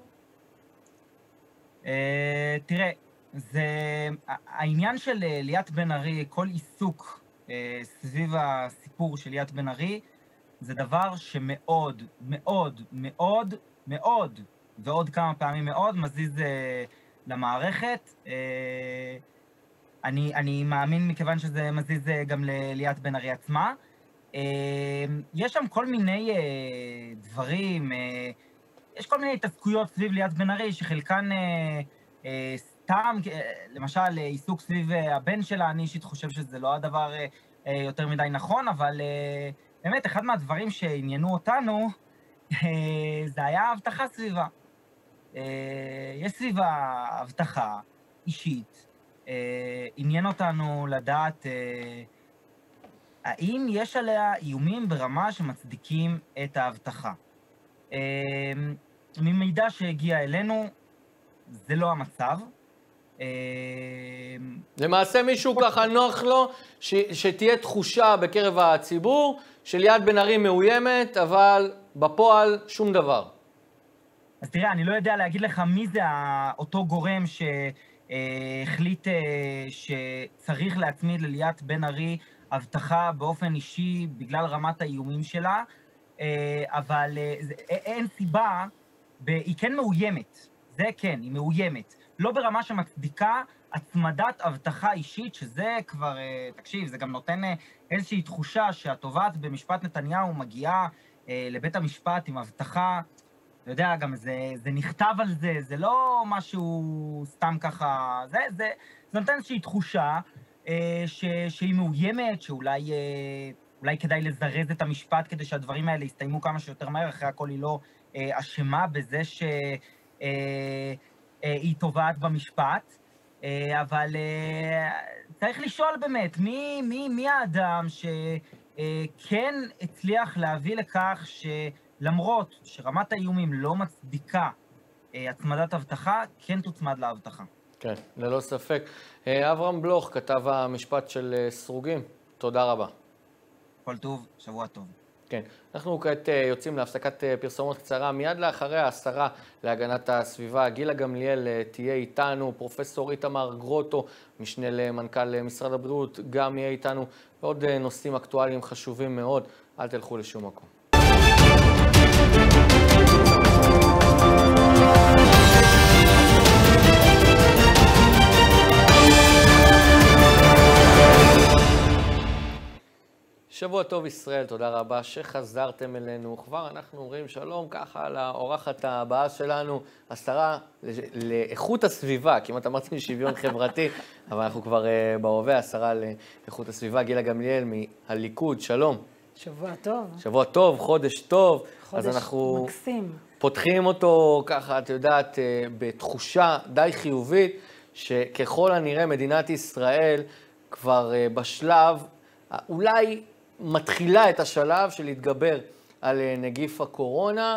תראה, העניין של ליאת בן ארי, כל עיסוק סביב הסיפור של ליאת בן ארי, זה דבר שמאוד, מאוד, מאוד, מאוד, ועוד כמה פעמים מאוד, מזיז למערכת. אני מאמין מכיוון שזה מזיז גם לליאת בן ארי עצמה. יש שם כל מיני דברים, יש כל מיני התעסקויות סביב ליאת בן ארי, שחלקן סתם, למשל עיסוק סביב הבן שלה, אני אישית חושב שזה לא הדבר יותר מדי נכון, אבל באמת אחד מהדברים שעניינו אותנו, זה היה הבטחה סביבה. יש סביבה הבטחה אישית, עניין אותנו לדעת האם יש עליה איומים ברמה שמצדיקים את ההבטחה. ממידע שהגיע אלינו, זה לא המצב. למעשה מישהו ככה נוח לו שתהיה תחושה בקרב הציבור שליאת בן ארי מאוימת, אבל בפועל שום דבר. אז תראה, אני לא יודע להגיד לך מי זה אותו גורם שהחליט שצריך להצמיד לליאת בן ארי הבטחה באופן אישי בגלל רמת האיומים שלה, אבל אין סיבה, היא כן מאוימת, זה כן, היא מאוימת. לא ברמה שמצדיקה הצמדת הבטחה אישית, שזה כבר, תקשיב, זה גם נותן איזושהי תחושה שהתובעת במשפט נתניהו מגיעה לבית המשפט עם הבטחה, אתה יודע, גם זה נכתב על זה, זה לא משהו סתם ככה, זה נותן איזושהי תחושה שהיא מאוימת, שאולי כדאי לזרז את המשפט כדי שהדברים האלה יסתיימו כמה שיותר מהר, אחרי הכל היא לא אשמה בזה שהיא תובעת במשפט, אבל צריך לשאול באמת, מי האדם שכן הצליח להביא לכך שלמרות שרמת האיומים לא מצדיקה הצמדת הבטחה, כן תוצמד להבטחה. כן, ללא ספק. אברהם בלוך, כתב המשפט של סרוגים, תודה רבה. כל טוב, שבוע טוב. כן, אנחנו כעת יוצאים להפסקת פרסומות קצרה, מיד לאחרי השרה להגנת הסביבה, גילה גמליאל תהיה איתנו, פרופסור איתמר גרוטו, משנה למנכ"ל משרד הבריאות, גם יהיה איתנו, ועוד נושאים אקטואליים חשובים מאוד, אל תלכו לשום מקום. שבוע טוב ישראל, תודה רבה שחזרתם אלינו. כבר אנחנו אומרים שלום ככה לאורחת הבאה שלנו, השרה לאיכות הסביבה, כמעט אמרתי שוויון חברתי, אבל אנחנו כבר בהווה, השרה לאיכות הסביבה, גילה גמליאל מהליכוד, שלום. שבוע טוב. שבוע טוב, חודש טוב. חודש אז אנחנו מקסים. פותחים אותו ככה, את יודעת, בתחושה די חיובית, שככל הנראה מדינת ישראל כבר בשלב, אולי מתחילה את השלב של להתגבר על נגיף הקורונה,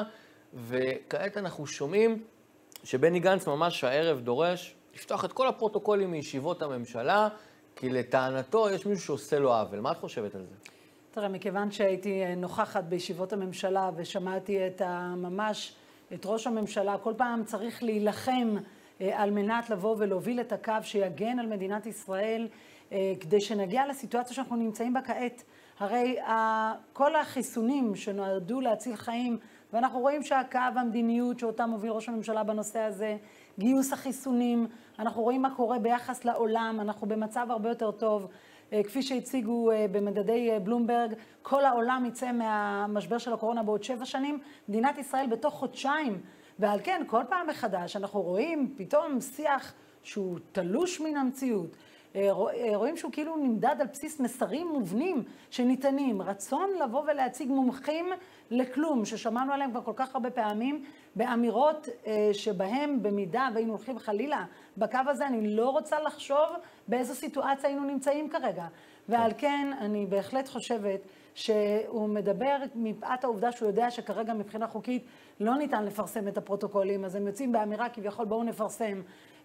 וכעת אנחנו שומעים שבני גנץ ממש הערב דורש לפתוח את כל הפרוטוקולים מישיבות הממשלה, כי לטענתו יש מישהו שעושה לו עוול. מה את חושבת על זה? תראה, מכיוון שהייתי נוכחת בישיבות הממשלה ושמעתי ממש את ראש הממשלה, כל פעם צריך להילחם על מנת לבוא ולהוביל את הקו שיגן על מדינת ישראל, כדי שנגיע לסיטואציה שאנחנו נמצאים בה כעת. הרי כל החיסונים שנועדו להציל חיים, ואנחנו רואים שהקו והמדיניות שאותה מוביל ראש הממשלה בנושא הזה, גיוס החיסונים, אנחנו רואים מה קורה ביחס לעולם, אנחנו במצב הרבה יותר טוב. כפי שהציגו במדדי בלומברג, כל העולם יצא מהמשבר של הקורונה בעוד 7 שנים, מדינת ישראל בתוך חודשיים. ועל כן, כל פעם מחדש אנחנו רואים פתאום שיח שהוא תלוש מן המציאות. רואים שהוא כאילו נמדד על בסיס מסרים מובנים שניתנים. רצון לבוא ולהציג מומחים לכלום, ששמענו עליהם כבר כל כך הרבה פעמים, באמירות שבהם במידה והיינו הולכים חלילה בקו הזה, אני לא רוצה לחשוב באיזו סיטואציה היינו נמצאים כרגע. ועל כן אני בהחלט חושבת שהוא מדבר מפאת העובדה שהוא יודע שכרגע מבחינה חוקית לא ניתן לפרסם את הפרוטוקולים, אז הם יוצאים באמירה כביכול בואו נפרסם.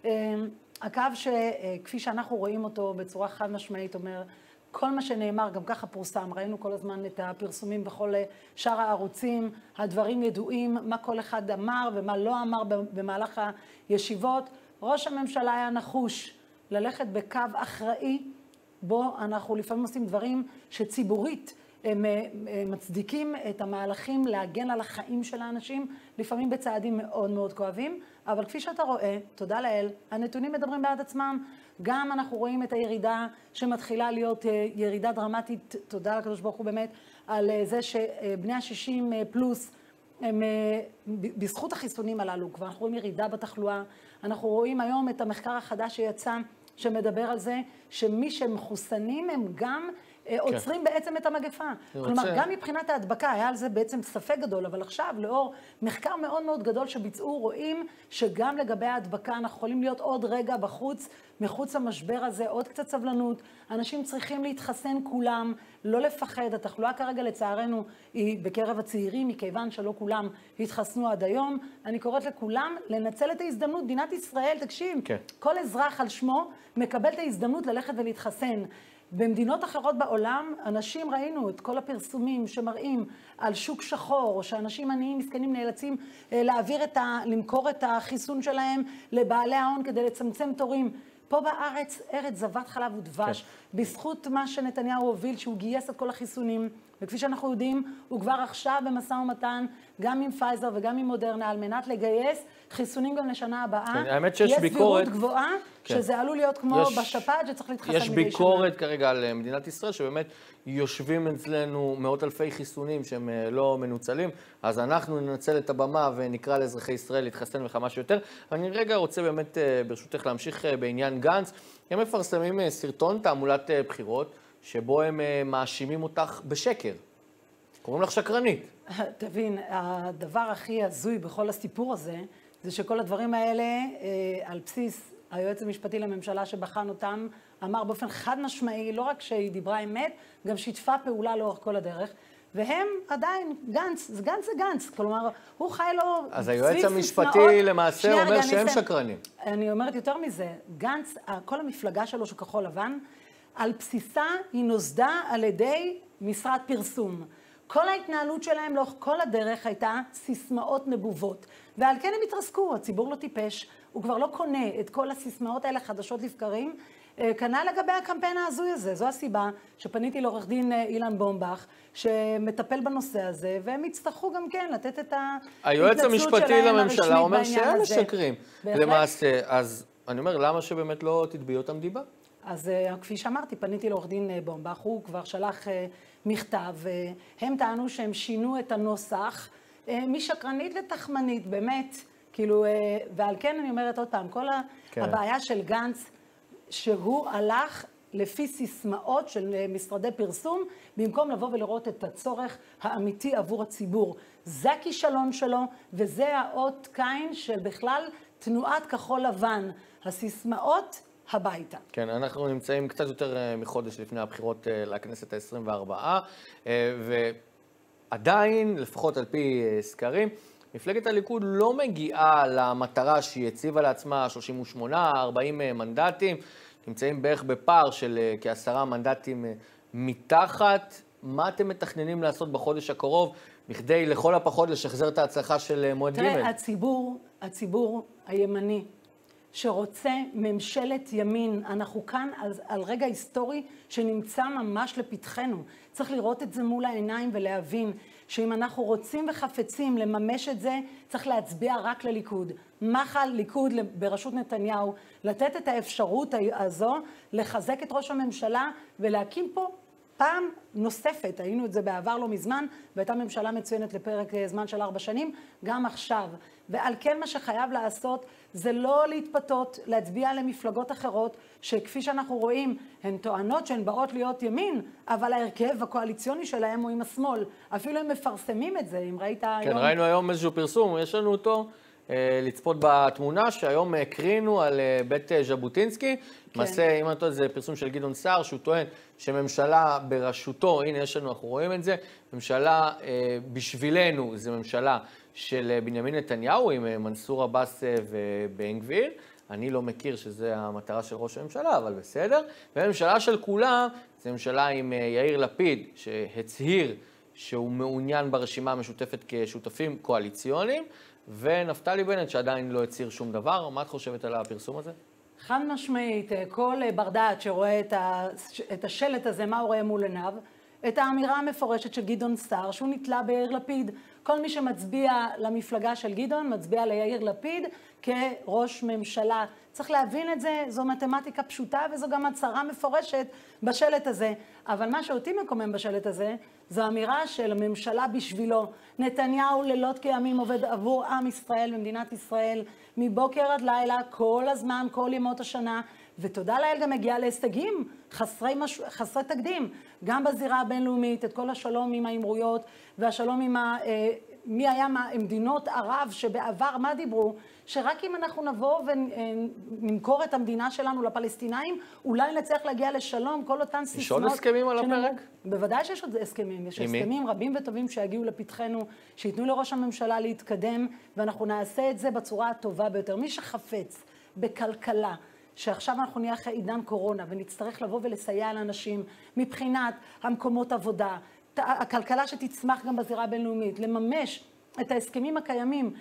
הקו שכפי שאנחנו רואים אותו בצורה חד משמעית אומר, כל מה שנאמר גם ככה פורסם, ראינו כל הזמן את הפרסומים בכל שאר הערוצים, הדברים ידועים, מה כל אחד אמר ומה לא אמר במהלך הישיבות. ראש הממשלה היה נחוש ללכת בקו אחראי, בו אנחנו לפעמים עושים דברים שציבורית הם מצדיקים את המהלכים להגן על החיים של האנשים, לפעמים בצעדים מאוד מאוד כואבים, אבל כפי שאתה רואה, תודה לאל, הנתונים מדברים בעד עצמם, גם אנחנו רואים את הירידה שמתחילה להיות ירידה דרמטית, תודה לקדוש ברוך הוא באמת, על זה שבני ה-60 פלוס, הם, בזכות החיסונים הללו, כבר אנחנו רואים ירידה בתחלואה, אנחנו רואים היום את המחקר החדש שיצא, שמדבר על זה שמי שמחוסנים הם גם עוצרים בעצם את המגפה. כלומר, גם מבחינת ההדבקה, היה על זה בעצם ספק גדול, אבל עכשיו, לאור מחקר מאוד מאוד גדול שביצעו, רואים שגם לגבי ההדבקה אנחנו יכולים להיות עוד רגע בחוץ, מחוץ למשבר הזה, עוד קצת סבלנות. אנשים צריכים להתחסן כולם, לא לפחד. התחלואה כרגע לצערנו היא בקרב הצעירים, מכיוון שלא כולם התחסנו עד היום. אני קוראת לכולם לנצל את ההזדמנות. מדינת ישראל, תקשיב, כל אזרח על שמו מקבל את ההזדמנות ללכת ולהתחסן. במדינות אחרות בעולם, אנשים ראינו את כל הפרסומים שמראים על שוק שחור, או שאנשים עניים מסכנים נאלצים למכור את החיסון שלהם לבעלי ההון כדי לצמצם תורים. פה בארץ, ארץ זבת חלב ודבש, בזכות מה שנתניהו הוביל, שהוא גייס את כל החיסונים, וכפי שאנחנו יודעים, הוא כבר עכשיו במשא ומתן, גם עם פייזר וגם עם מודרנה, על מנת לגייס חיסונים גם לשנה הבאה. האמת שיש ביקורת. יש סבירות גבוהה, שזה עלול להיות כמו בשפעת, שצריך להתחסן מדי שנה. יש ביקורת כרגע על מדינת ישראל, שבאמת יושבים אצלנו מאות אלפי חיסונים שהם לא מנוצלים, אז אנחנו ננצל את הבמה ונקרא לאזרחי ישראל להתחסן וכמה שיותר. אני רגע רוצה באמת, ברשותך, להמשיך בעניין גנץ. הם מפרסמים סרטון תעמולת בחירות, שבו הם מאשימים אותך בשקר. קוראים לך שקרנית. תבין, הדבר הכי הזוי בכל הסיפור הזה, זה שכל הדברים האלה, על בסיס היועץ המשפטי לממשלה שבחן אותם, אמר באופן חד משמעי, לא רק שהיא דיברה אמת, גם שיתפה פעולה לאורך כל הדרך, והם עדיין, גנץ, זה גנץ, כלומר, הוא חי לו... אז היועץ המשפטי למעשה אומר שהם שקרנים. אני אומרת יותר מזה, גנץ, כל המפלגה שלו של כחול לבן, על בסיסה היא נוסדה על ידי משרד פרסום. כל ההתנהלות שלהם לאורך כל הדרך הייתה סיסמאות נבובות. ועל כן הם התרסקו, הציבור לא טיפש, הוא כבר לא קונה את כל הסיסמאות האלה חדשות לבקרים. כנ"ל לגבי הקמפיין ההזוי הזה, זו הסיבה שפניתי לעורך דין אילן בומבך, שמטפל בנושא הזה, והם יצטרכו גם כן לתת את היועץ המשפטי לממשלה אומר שהם משקרים. למעשה, אז אני אומר, למה שבאמת לא תטביעו אותם דיבה? אז כפי שאמרתי, פניתי לעורך דין בומבך, הוא כבר שלח מכתב, הם טענו שהם שינו את הנוסח, משקרנית לתחמנית, באמת, כאילו, ועל כן אני אומרת עוד פעם, כל הבעיה של גנץ, שהוא הלך לפי סיסמאות של משרדי פרסום, במקום לבוא ולראות את הצורך האמיתי עבור הציבור. זה הכישלון שלו, וזה האות קין של בכלל תנועת כחול לבן. הסיסמאות הביתה. כן, אנחנו נמצאים קצת יותר מחודש לפני הבחירות לכנסת ה-24, ועדיין, לפחות על פי סקרים, מפלגת הליכוד לא מגיעה למטרה שהיא הציבה לעצמה, 38-40 מנדטים, נמצאים בערך בפער של כ10 מנדטים מתחת. מה אתם מתכננים לעשות בחודש הקרוב, בכדי לכל הפחות לשחזר את ההצלחה של מועד ג'? תראה, הציבור הימני, שרוצה ממשלת ימין, אנחנו כאן על רגע היסטורי שנמצא ממש לפתחנו. צריך לראות את זה מול העיניים ולהבין שאם אנחנו רוצים וחפצים לממש את זה, צריך להצביע רק לליכוד. מחל ליכוד בראשות נתניהו, לתת את האפשרות הזו, לחזק את ראש הממשלה ולהקים פה פעם נוספת. היינו את זה בעבר לא מזמן, והייתה ממשלה מצוינת לפרק זמן של 4 שנים, גם עכשיו. ועל כן מה שחייב לעשות זה לא להתפתות, להצביע למפלגות אחרות, שכפי שאנחנו רואים, הן טוענות שהן באות להיות ימין, אבל ההרכב הקואליציוני שלהם הוא עם השמאל. אפילו הם מפרסמים את זה, אם ראית היום... כן, ראינו היום איזשהו פרסום, יש לנו אותו, לצפות בתמונה שהיום הקרינו על בית ז'בוטינסקי. למעשה, אם אני טועה, זה פרסום של גדעון סער, שהוא טוען שממשלה בראשותו, הנה יש לנו, אנחנו רואים את זה, ממשלה בשבילנו, זה ממשלה של בנימין נתניהו עם מנסור עבאס ובן גביר. אני לא מכיר שזה המטרה של ראש הממשלה, אבל בסדר. והממשלה של כולם, זה ממשלה עם יאיר לפיד, שהצהיר שהוא מעוניין ברשימה המשותפת כשותפים קואליציוניים, ונפתלי בנט שעדיין לא הצהיר שום דבר. מה את חושבת על הפרסום הזה? חד משמעית, כל בר דעת שרואה את השלט הזה, מה הוא רואה מול עיניו, את האמירה המפורשת של גדעון סער, שהוא נתלה ביאיר לפיד. כל מי שמצביע למפלגה של גדעון, מצביע ליאיר לפיד כראש ממשלה. צריך להבין את זה, זו מתמטיקה פשוטה, וזו גם הצהרה מפורשת בשלט הזה. אבל מה שאותי מקומם בשלט הזה, זו אמירה של הממשלה בשבילו. נתניהו לילות כימים עובד עבור עם ישראל ומדינת ישראל, מבוקר עד לילה, כל הזמן, כל ימות השנה, ותודה לאל גם הגיע להישגים חסרי תקדים, גם בזירה הבינלאומית, את כל השלום עם האמירויות, והשלום עם מי היה מדינות ערב שבעבר מה דיברו, שרק אם אנחנו נבוא ונמכור את המדינה שלנו לפלסטינאים, אולי נצליח להגיע לשלום, כל אותן סיסמאות. יש עוד הסכמים על הפרק? בוודאי שיש עוד הסכמים, יש הסכמים רבים וטובים שיגיעו לפתחנו, שיתנו לראש הממשלה להתקדם, ואנחנו נעשה את זה בצורה הטובה ביותר. מי שחפץ בכלכלה, שעכשיו אנחנו נהיה אחרי עידן קורונה, ונצטרך לבוא ולסייע לאנשים מבחינת המקומות עבודה, הכלכלה שתצמח גם בזירה הבינלאומית, לממש את ההסכמים הקיימים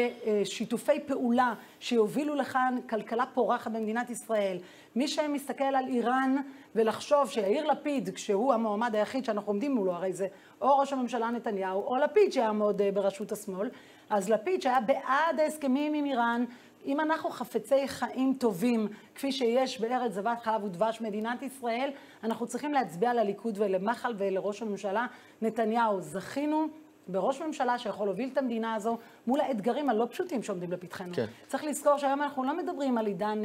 לשיתופי פעולה שיובילו לכאן כלכלה פורחת במדינת ישראל. מי שמסתכל על איראן ולחשוב שיאיר לפיד, כשהוא המועמד היחיד שאנחנו עומדים מולו, הרי זה או ראש הממשלה נתניהו או לפיד שיעמוד בראשות השמאל, אז לפיד שהיה בעד ההסכמים עם איראן, אם אנחנו חפצי חיים טובים, כפי שיש בארץ זבת חלב ודבש מדינת ישראל, אנחנו צריכים להצביע לליכוד ולמחל ולראש הממשלה נתניהו. זכינו בראש ממשלה שיכול להוביל את המדינה הזו מול האתגרים הלא פשוטים שעומדים לפתחנו. כן. צריך לזכור שהיום אנחנו לא מדברים על עידן,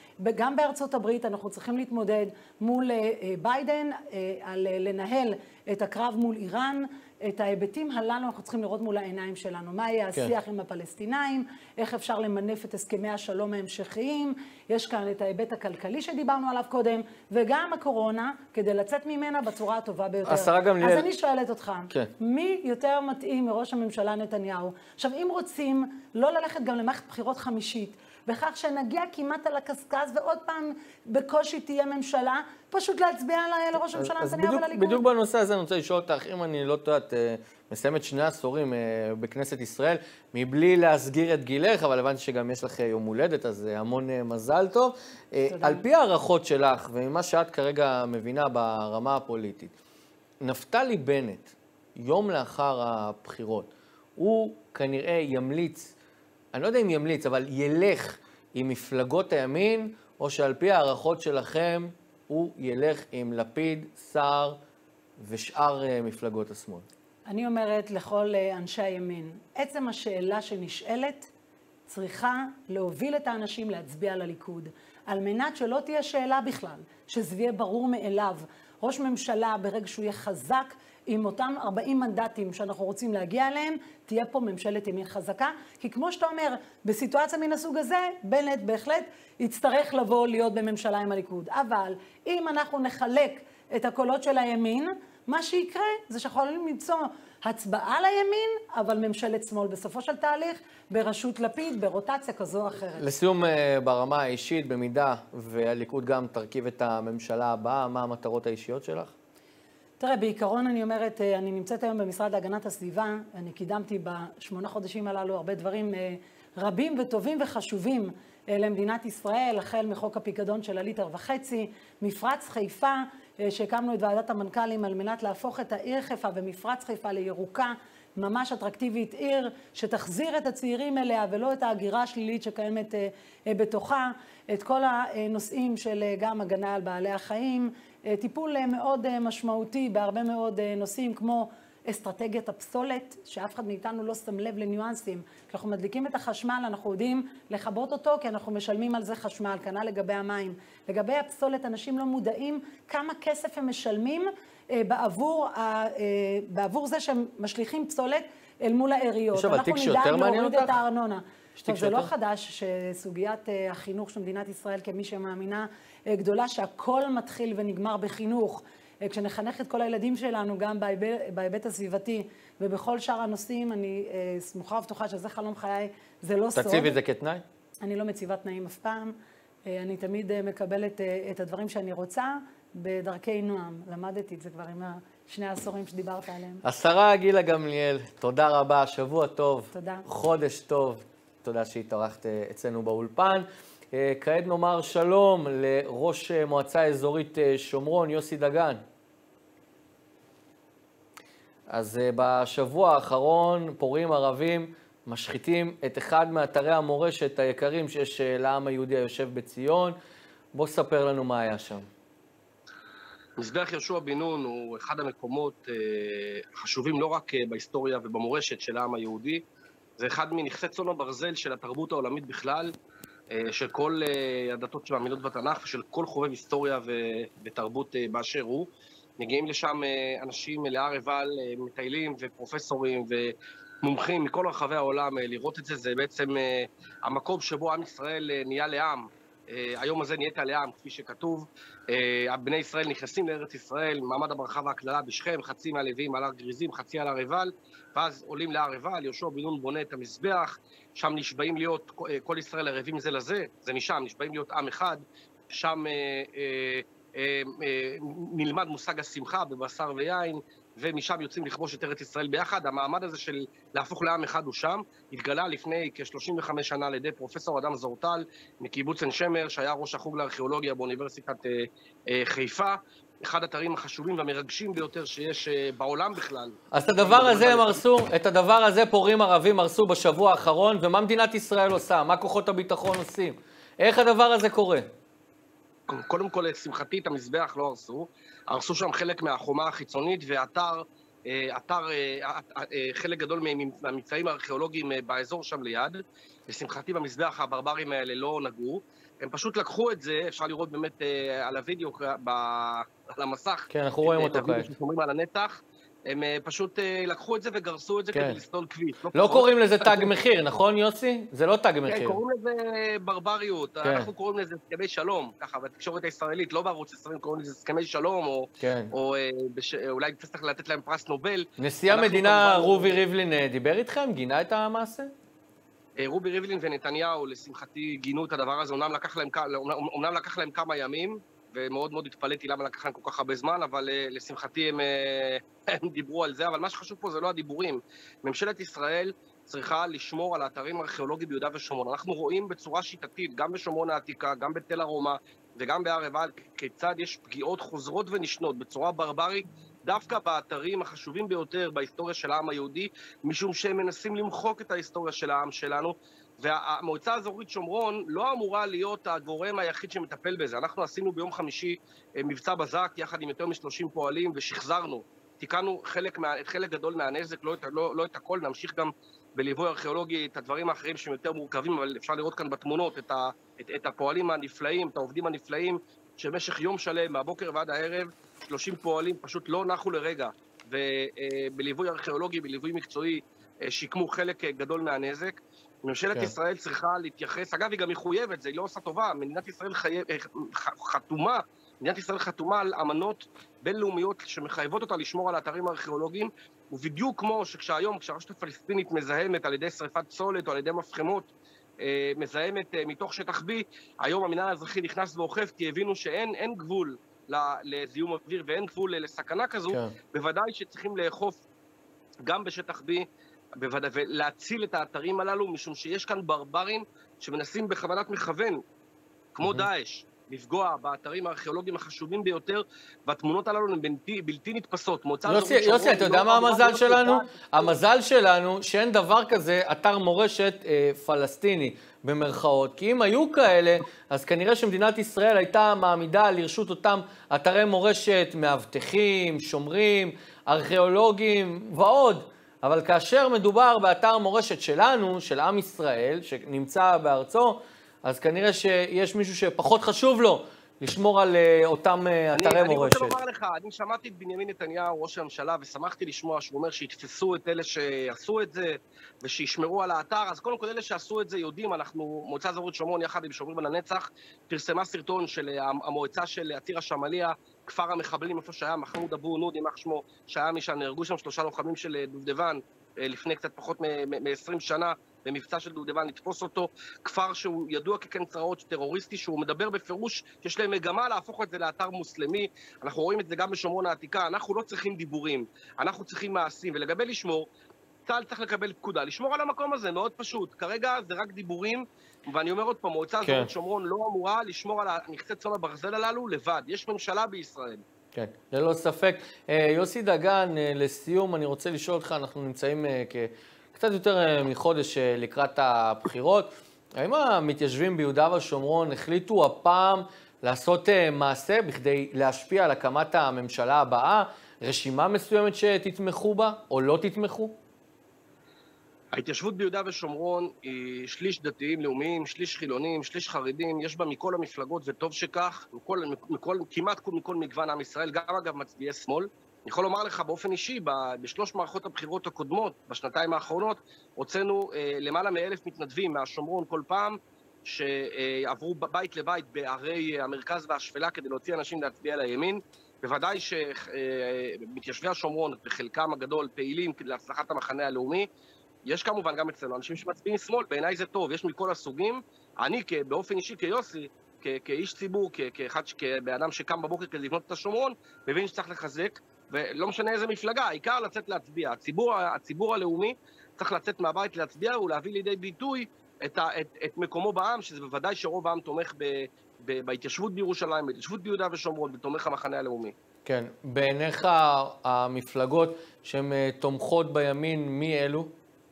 גם בארצות הברית אנחנו צריכים להתמודד מול ביידן, על לנהל את הקרב מול איראן, את ההיבטים הללו אנחנו צריכים לראות מול העיניים שלנו. מה יהיה השיח עם הפלסטינאים, איך אפשר למנף את הסכמי השלום ההמשכיים, יש כאן את ההיבט הכלכלי שדיברנו עליו קודם, וגם הקורונה, כדי לצאת ממנה בצורה הטובה ביותר. אז אני שואלת אותך, מי יותר מתאים מראש הממשלה נתניהו? עכשיו, אם רוצים לא ללכת גם למערכת בחירות חמישית, בכך שנגיע כמעט על הקסקס, ועוד פעם בקושי תהיה ממשלה, פשוט להצביע לראש הממשלה נתניהו ולליכוד. בדיוק בנושא הזה אני רוצה לשאול אותך, אם אני לא יודעת, מסיימת 2 עשורים בכנסת ישראל, מבלי להסגיר את גילך, אבל הבנתי שגם יש לך יום הולדת, אז המון מזל טוב. על פי הערכות שלך, וממה שאת כרגע מבינה ברמה הפוליטית, נפתלי בנט, יום לאחר הבחירות, הוא כנראה ימליץ, אני לא יודע אם ימליץ, אבל ילך עם מפלגות הימין, או שעל פי הערכות שלכם, הוא ילך עם לפיד, סער ושאר מפלגות השמאל. אני אומרת לכל אנשי הימין, עצם השאלה שנשאלת צריכה להוביל את האנשים להצביע לליכוד, על מנת שלא תהיה שאלה בכלל, שזה יהיה ברור מאליו. ראש ממשלה ברגע שהוא יהיה חזק עם אותם 40 מנדטים שאנחנו רוצים להגיע אליהם, תהיה פה ממשלת ימין חזקה, כי כמו שאתה אומר, בסיטואציה מן הסוג הזה, בנט בהחלט יצטרך לבוא להיות בממשלה עם הליכוד. אבל אם אנחנו נחלק את הקולות של הימין, מה שיקרה זה שיכולים למצוא הצבעה לימין, אבל ממשלת שמאל בסופו של תהליך, בראשות לפיד, ברוטציה כזו או אחרת. לסיום, ברמה האישית, במידה והליכוד גם תרכיב את הממשלה הבאה, מה המטרות האישיות שלך? תראה, בעיקרון אני אומרת, אני נמצאת היום במשרד להגנת הסביבה, אני קידמתי ב8 חודשים הללו הרבה דברים רבים וטובים וחשובים למדינת ישראל, החל מחוק הפיקדון של 1.5 ליטר, מפרץ חיפה, שהקמנו את ועדת המנכ"לים על מנת להפוך את העיר חיפה ומפרץ חיפה לירוקה, ממש אטרקטיבית, עיר שתחזיר את הצעירים אליה ולא את ההגירה השלילית שקיימת בתוכה, את כל הנושאים של גם הגנה על בעלי החיים, טיפול מאוד משמעותי בהרבה מאוד נושאים כמו אסטרטגיית הפסולת, שאף אחד מאיתנו לא שם לב לניואנסים. כשאנחנו מדליקים את החשמל, אנחנו יודעים לכבות אותו, כי אנחנו משלמים על זה חשמל, כנ"ל לגבי המים. לגבי הפסולת, אנשים לא מודעים כמה כסף הם משלמים בעבור זה שהם משליכים פסולת אל מול העיריות. אנחנו נדאג להוריד את הארנונה. עכשיו, זה לא חדש שסוגיית החינוך של מדינת ישראל, כמי שמאמינה גדולה שהכל מתחיל ונגמר בחינוך, כשנחנך את כל הילדים שלנו, גם בהיבט הסביבתי ובכל שאר הנושאים, אני סמוכה ובטוחה שזה חלום חיי, זה לא סוד. תציבי את זה כתנאי? אני לא מציבה תנאים אף פעם. אני תמיד מקבלת את הדברים שאני רוצה בדרכי נועם. למדתי את זה כבר עם 2 העשורים שדיברת עליהם. השרה גילה גמליאל, תודה רבה, שבוע טוב. תודה. חודש טוב. תודה שהתארחת אצלנו באולפן. כעת נאמר שלום לראש מועצה אזורית שומרון, יוסי דגן. אז בשבוע האחרון פורעים ערבים משחיתים את אחד מאתרי המורשת היקרים שיש לעם היהודי היושב בציון. בוא ספר לנו מה היה שם. מזבח יהושע בן נון הוא אחד המקומות חשובים לא רק בהיסטוריה ובמורשת של העם היהודי, זה אחד מנכסי צאן הברזל של התרבות העולמית בכלל, של כל הדתות שמאמינות בתנ"ך, של כל חובב היסטוריה ותרבות באשר הוא. מגיעים לשם אנשים להר עיבל, מטיילים ופרופסורים ומומחים מכל רחבי העולם לראות את זה. זה בעצם המקום שבו עם ישראל נהיה לעם. היום הזה נהיית לעם, כפי שכתוב. בני ישראל נכנסים לארץ ישראל, מעמד הברכה והקללה בשכם, חצי מהלוויים על הר גריזים, חצי על הר עיבל, ואז עולים להר עיבל, יהושע בן נון בונה את המזבח, שם נשבעים להיות כל ישראל ערבים זה לזה, זה משם, נשבעים להיות עם אחד, שם נלמד מושג השמחה בבשר ויין, ומשם יוצאים לכבוש את ארץ ישראל ביחד. המעמד הזה של להפוך לעם אחד הוא שם, התגלה לפני כ-35 שנה על ידי פרופסור אדם זורטל מקיבוץ עין שמר, שהיה ראש החוג לארכיאולוגיה באוניברסיטת חיפה, אחד האתרים החשובים והמרגשים ביותר שיש בעולם בכלל. אז את הדבר הזה פורעים ערבים הרסו בשבוע האחרון, ומה מדינת ישראל עושה? מה כוחות הביטחון עושים? איך הדבר הזה קורה? קודם כל, לשמחתי, את המזבח לא הרסו. הרסו שם חלק מהחומה החיצונית, חלק גדול מהממצאים הארכיאולוגיים באזור שם ליד. לשמחתי, במזבח הברברים האלה לא נגעו. הם פשוט לקחו את זה, אפשר לראות באמת על הוידאו, על המסך. כן, אנחנו רואים אותו כעת. ששומרים על הנתח. הם פשוט לקחו את זה וגרסו את זה כדי לסלול כביש. לא קוראים לזה תג מחיר, נכון יוסי? זה לא תג מחיר. כן, קוראים לזה ברבריות. אנחנו קוראים לזה הסכמי שלום, ככה, בתקשורת הישראלית, לא בערוץ 20, קוראים לזה הסכמי שלום, או אולי צריך לתת להם פרס נובל. נשיא המדינה רובי ריבלין דיבר איתכם? גינה את המעשה? רובי ריבלין ונתניהו, לשמחתי, גינו את הדבר הזה. אומנם לקח להם כמה ימים, ומאוד מאוד התפלאתי למה לקח להם כל כך הרבה זמן, אבל לשמחתי הם דיברו על זה. אבל מה שחשוב פה זה לא הדיבורים. ממשלת ישראל צריכה לשמור על האתרים הארכיאולוגיים ביהודה ושומרון. אנחנו רואים בצורה שיטתית, גם בשומרון העתיקה, גם בתל ארומה וגם בהר עיבל, כיצד יש פגיעות חוזרות ונשנות בצורה ברברית, דווקא באתרים החשובים ביותר בהיסטוריה של העם היהודי, משום שהם מנסים למחוק את ההיסטוריה של העם שלנו, והמועצה האזורית שומרון לא אמורה להיות הגורם היחיד שמטפל בזה. אנחנו עשינו ביום חמישי מבצע בזק יחד עם יותר מ-30 פועלים ושחזרנו. תיקנו חלק גדול מהנזק, לא את הכל, נמשיך גם בליווי ארכיאולוגי את הדברים האחרים שהם יותר מורכבים, אבל אפשר לראות כאן בתמונות את הפועלים הנפלאים, את העובדים הנפלאים, שבמשך יום שלם, מהבוקר ועד הערב, 30 פועלים פשוט לא נחו לרגע, ובליווי ארכיאולוגי, בליווי מקצועי, שיקמו חלק גדול מהנזק. ממשלת ישראל צריכה להתייחס, אגב, היא גם מחויבת, זה היא לא עושה טובה, מדינת ישראל חתומה על אמנות בינלאומיות שמחייבות אותה לשמור על האתרים הארכיאולוגיים, ובדיוק כמו שכשהיום, כשהרשות הפלסטינית מזהמת על ידי שריפת פסולת או על ידי מפחמות, מזהמת מתוך שטח B, היום המינהל האזרחי נכנס ואוכף, כי הבינו שאין גבול לזיהום אוויר ואין גבול לסכנה כזו, בוודאי שצריכים לאכוף גם בשטח B, ולהציל את האתרים הללו, משום שיש כאן ברברים שמנסים בכוונת מכוון, כמו דאעש, לפגוע באתרים הארכיאולוגיים החשובים ביותר, והתמונות הללו הן בלתי נתפסות. יוסי, אתה יודע מה המזל שלנו? המזל שלנו שאין דבר כזה אתר מורשת פלסטיני, במרכאות. כי אם היו כאלה, אז כנראה שמדינת ישראל הייתה מעמידה לרשות אותם אתרי מורשת, מאבטחים, שומרים, ארכיאולוגים ועוד. אבל כאשר מדובר באתר מורשת שלנו, של עם ישראל, שנמצא בארצו, אז כנראה שיש מישהו שפחות חשוב לו לשמור על אותם אתרי מורשת. אני רוצה לומר לך, אני שמעתי את בנימין נתניהו, ראש הממשלה, ושמחתי לשמוע שהוא אומר שיתפסו את אלה שעשו את זה, ושישמרו על האתר. אז קודם כל אלה שעשו את זה יודעים, אנחנו, מועצה אזורית שומרון, יחד עם שומרים על הנצח, פרסמה סרטון של המועצה של עתיר השמליה, כפר המחבלים, איפה שהיה מחמוד אבו נוד, יימח שמו, שהיה משם, נהרגו שם 3 לוחמים של דובדבן, לפני קצת פחות מ-20 שנה, במבצע של דובדבן, לתפוס אותו, כפר שהוא ידוע כקנצראות טרוריסטי, שהוא מדבר בפירוש, יש להם מגמה להפוך את זה לאתר מוסלמי, אנחנו רואים את זה גם בשומרון העתיקה, אנחנו לא צריכים דיבורים, אנחנו צריכים מעשים, ולגבי לשמור, צה"ל צריך לקבל פקודה, לשמור על המקום הזה, מאוד פשוט, כרגע זה רק דיבורים, ואני אומר עוד פעם, מועצה אזורית שומרון לא אמורה לשמור על נכסי צאן הברזל הללו לבד, יש ממשלה בישראל. כן, ללא ספק. יוסי דגן, לסיום, אני רוצה לשאול אותך, אנחנו נמצאים קצת יותר מחודש לקראת הבחירות. האם המתיישבים ביהודה ושומרון החליטו הפעם לעשות מעשה בכדי להשפיע על הקמת הממשלה הבאה? רשימה מסוימת שתתמכו בה או לא תתמכו? ההתיישבות ביהודה ושומרון היא שליש דתיים לאומיים, שליש חילונים, שליש חרדים, יש בה מכל המפלגות וטוב שכך, כמעט מכל מגוון עם ישראל, גם אגב מצביעי שמאל. אני יכול לומר לך באופן אישי, בשלוש מערכות הבחירות הקודמות, בשנתיים האחרונות, הוצאנו למעלה מ1,000 מתנדבים מהשומרון כל פעם, שעברו בית לבית בערי המרכז והשפלה כדי להוציא אנשים להצביע לימין. בוודאי שמתיישבי השומרון, בחלקם הגדול, פעילים להצלחת המחנה הלאומי. יש כמובן גם אצלנו אנשים שמצביעים שמאל, בעיניי זה טוב, יש מכל הסוגים. אני באופן אישי כיוסי, כאיש ציבור, כאדם שקם בבוקר כדי לבנות את השומרון, מבין שצריך לחזק, ולא משנה איזה מפלגה, העיקר לצאת להצביע. הציבור הלאומי צריך לצאת מהבית להצביע ולהביא לידי ביטוי את מקומו בעם, שזה בוודאי שרוב העם תומך בהתיישבות בירושלים, בהתיישבות ביהודה ושומרון, ותומך המחנה הלאומי. כן, בעיניך המפלגות שהן תומכות בימין, מי אלו?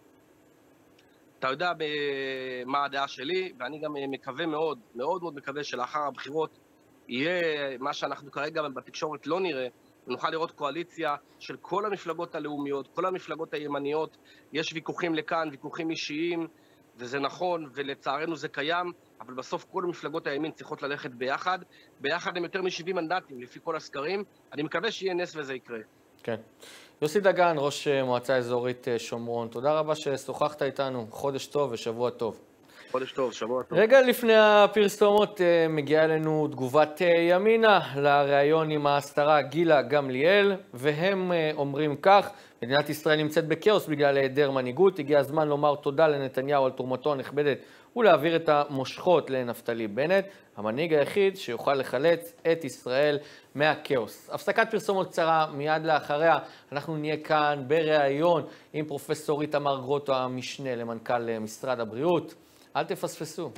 אתה יודע מה הדעה שלי, ואני גם מקווה מאוד, מאוד מאוד מקווה שלאחר הבחירות יהיה מה שאנחנו כרגע בתקשורת לא נראה, ונוכל לראות קואליציה של כל המפלגות הלאומיות, כל המפלגות הימניות, יש ויכוחים לכאן, ויכוחים אישיים, וזה נכון, ולצערנו זה קיים, אבל בסוף כל מפלגות הימין צריכות ללכת ביחד, ביחד הם יותר מ-70 מנדטים לפי כל הסקרים, אני מקווה שיהיה נס וזה יקרה. כן. יוסי דגן, ראש מועצה אזורית שומרון, תודה רבה ששוחחת איתנו, חודש טוב ושבוע טוב. חודש טוב, שבוע טוב. רגע לפני הפרסומות מגיעה אלינו תגובת ימינה לראיון עם ההסתרה גילה גמליאל, והם אומרים כך: מדינת ישראל נמצאת בכאוס בגלל היעדר מנהיגות, הגיע הזמן לומר תודה לנתניהו על תרומתו הנכבדת ולהעביר את המושכות לנפתלי בנט, המנהיג היחיד שיוכל לחלץ את ישראל מהכאוס. הפסקת פרסומות קצרה, מיד לאחריה אנחנו נהיה כאן בראיון עם פרופסור איתמר גרוטו, המשנה למנכ"ל משרד הבריאות. אל תפספסו.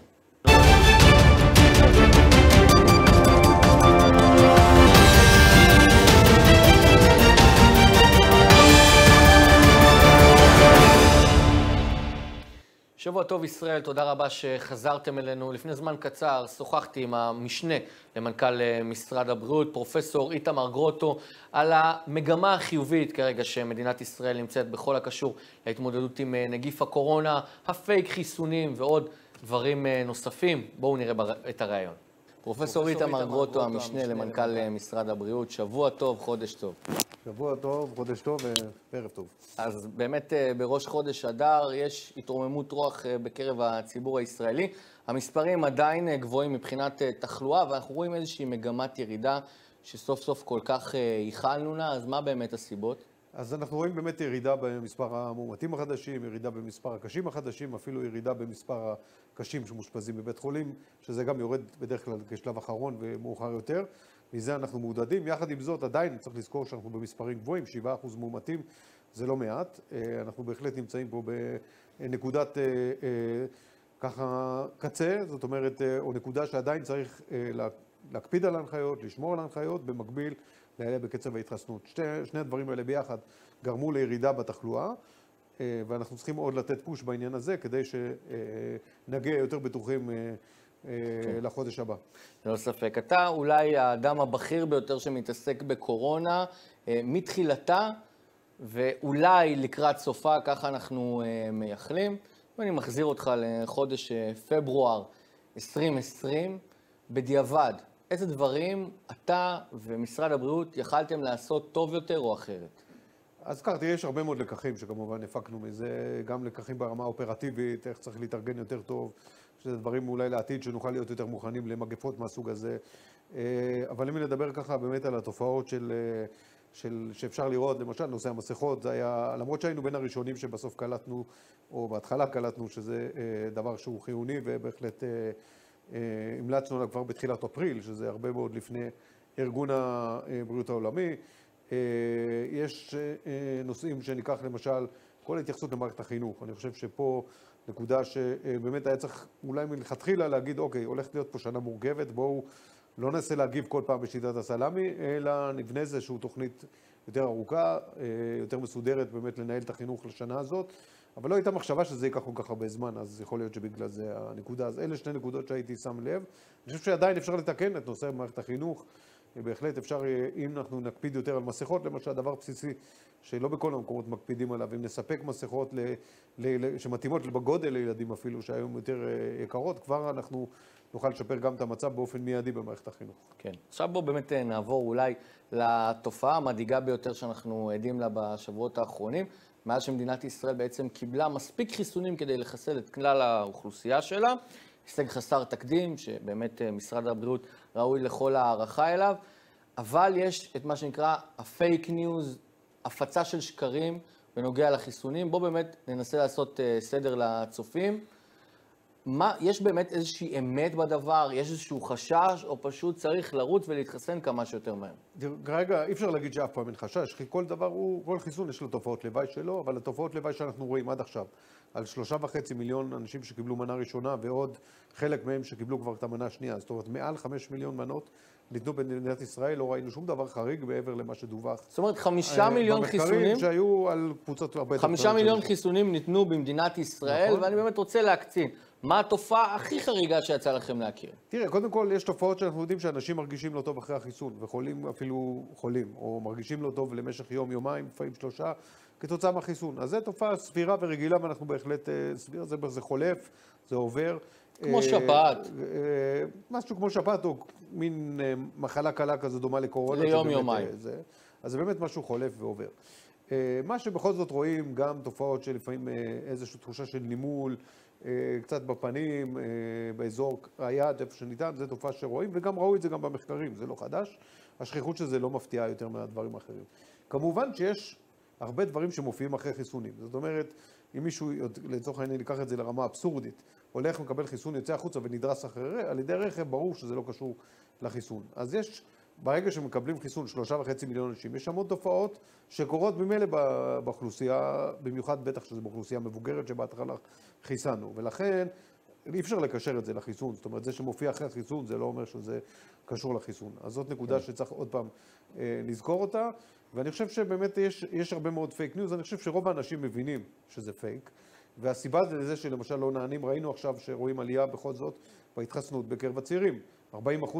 שבוע טוב ישראל, תודה רבה שחזרתם אלינו. לפני זמן קצר שוחחתי עם המשנה למנכ"ל משרד הבריאות, פרופסור איתמר גרוטו, על המגמה החיובית כרגע שמדינת ישראל נמצאת בכל הקשור להתמודדות עם נגיף הקורונה, הפייק חיסונים ועוד דברים נוספים. בואו נראה את הרעיון. פרופסור איתמר גרוטו, המשנה למנכ"ל משרד הבריאות, שבוע טוב, חודש טוב. שבוע טוב, חודש טוב וערב טוב. אז באמת בראש חודש אדר יש התרוממות רוח בקרב הציבור הישראלי. המספרים עדיין גבוהים מבחינת תחלואה, ואנחנו רואים איזושהי מגמת ירידה שסוף סוף כל כך ייחלנו לה. אז מה באמת הסיבות? אז אנחנו רואים באמת ירידה במספר המאומתים החדשים, ירידה במספר הקשים החדשים, אפילו ירידה במספר הקשים שמושפזים בבית חולים, שזה גם יורד בדרך כלל כשלב אחרון ומאוחר יותר. מזה אנחנו מעודדים. יחד עם זאת, עדיין צריך לזכור שאנחנו במספרים גבוהים, 7% מאומתים, זה לא מעט. אנחנו בהחלט נמצאים פה בנקודת ככה קצה, זאת אומרת, או נקודה שעדיין צריך להקפיד על ההנחיות, לשמור על ההנחיות, במקביל לעלייה בקצב ההתחסנות. שני הדברים האלה ביחד גרמו לירידה בתחלואה, ואנחנו צריכים עוד לתת פוש בעניין הזה, כדי שנגיע יותר בטוחים לחודש הבא. ללא ספק. אתה אולי האדם הבכיר ביותר שמתעסק בקורונה, מתחילתה, ואולי לקראת סופה, ככה אנחנו מייחלים. ואני מחזיר אותך לחודש פברואר 2020, בדיעבד. איזה דברים אתה ומשרד הבריאות יכלתם לעשות טוב יותר או אחרת? אז כך, יש הרבה מאוד לקחים שכמובן הפקנו מזה, גם לקחים ברמה האופרטיבית, איך צריך להתארגן יותר טוב, שזה דברים אולי לעתיד שנוכל להיות יותר מוכנים למגפות מהסוג הזה. אבל אם נדבר ככה באמת על התופעות שאפשר לראות, למשל נושא המסכות, זה היה, למרות שהיינו בין הראשונים שבסוף קלטנו, או בהתחלה קלטנו, שזה דבר שהוא חיוני ובהחלט המלצנו עליו כבר בתחילת אפריל, שזה הרבה מאוד לפני ארגון הבריאות העולמי. יש נושאים שניקח למשל כל ההתייחסות למערכת החינוך. אני חושב שפה נקודה שבאמת היה צריך אולי מלכתחילה להגיד, אוקיי, הולכת להיות פה שנה מורכבת, בואו לא ננסה להגיב כל פעם בשיטת הסלאמי, אלא נבנה איזושהי תוכנית יותר ארוכה, יותר מסודרת באמת לנהל את החינוך לשנה הזאת. אבל לא הייתה מחשבה שזה ייקח כל כך הרבה זמן, אז יכול להיות שבגלל זה הנקודה. אז אלה שני נקודות שהייתי שם לב. אני חושב שעדיין אפשר לתקן את נושא מערכת החינוך. בהחלט אפשר, אם אנחנו נקפיד יותר על מסכות, למשל, דבר בסיסי שלא בכל המקומות מקפידים עליו, אם נספק מסכות שמתאימות בגודל לילדים אפילו, שהיום יותר יקרות, כבר אנחנו נוכל לשפר גם את המצב באופן מיידי במערכת החינוך. כן. עכשיו בואו באמת נעבור אולי לתופעה המדאיגה ביותר שאנחנו עדים לה בשבועות האחרונים, מאז שמדינת ישראל בעצם קיבלה מספיק חיסונים כדי לחסל את כלל האוכלוסייה שלה. הישג חסר תקדים, שבאמת משרד הבריאות ראוי לכל הערכה אליו, אבל יש את מה שנקרא הפייק ניוז, הפצה של שקרים בנוגע לחיסונים. בואו באמת ננסה לעשות סדר לצופים. יש באמת איזושהי אמת בדבר, יש איזשהו חשש, או פשוט צריך לרוץ ולהתחסן כמה שיותר מהר? כרגע אי אפשר להגיד שאף פעם אין חשש, כי כל דבר כל חיסון יש לו תופעות לוואי שלו, אבל התופעות לוואי שאנחנו רואים עד עכשיו, על 3.5 מיליון אנשים שקיבלו מנה ראשונה, ועוד חלק מהם שקיבלו כבר את המנה השנייה, זאת אומרת, מעל 5 מיליון מנות ניתנו במדינת ישראל, לא ראינו שום דבר חריג מעבר למה שדווח. זאת אומרת, 5 מיליון חיסונים? במחקרים שהיו על קבוצות הרבה... 5 מיליון חיסונים ניתנו במדינת ישראל, נכון. ואני באמת רוצה להקצין. מה התופעה הכי חריגה שיצא לכם להכיר? תראה, קודם כל יש תופעות שאנחנו יודעים שאנשים מרגישים לא טוב אחרי החיסון, וחולים אפילו חולים, או מרגישים לא טוב למשך יום, יומיים, לפעמים 3, כתוצאה מהחיסון. אז זו תופעה סבירה ורגילה, ואנחנו בהחלט סביר, זה חולף, זה עובר. כמו שפעת. משהו כמו שפעת, או מין מחלה קלה כזו דומה לקורונה. ליום, יומיים. אז זה באמת משהו חולף ועובר. מה שבכל זאת רואים, גם תופעות שלפעמים איזושהי תחושה של נימול, קצת בפנים, באזור היד, איפה שניתן, זו תופעה שרואים, וגם ראו את זה גם במחקרים, זה לא חדש. השכיחות שזה לא מפתיעה יותר מהדברים האחרים. כמובן שיש הרבה דברים שמופיעים אחרי חיסונים. זאת אומרת, אם מישהו, לצורך העניין, ייקח את זה לרמה אבסורדית, הולך מקבל חיסון, יוצא החוצה ונדרס על ידי רכב, ברור שזה לא קשור לחיסון. אז יש, ברגע שמקבלים חיסון 3.5 מיליון אנשים, יש המון תופעות שקורות ממילא באוכלוסייה, במיוחד בטח שזה באוכלוסייה מבוגרת שבהתחלה חיסנו. ולכן אי אפשר לקשר את זה לחיסון. זאת אומרת, זה שמופיע אחרי החיסון, זה לא אומר שזה קשור לחיסון. אז זאת נקודה שצריך עוד פעם לזכור אותה. ואני חושב שבאמת יש הרבה מאוד פייק ניוז. אני חושב שרוב האנשים מבינים שזה פייק. והסיבה לזה שלמשל לא נענים, ראינו עכשיו שרואים עלייה בכל זאת בהתחסנות בקרב הצעירים. 40%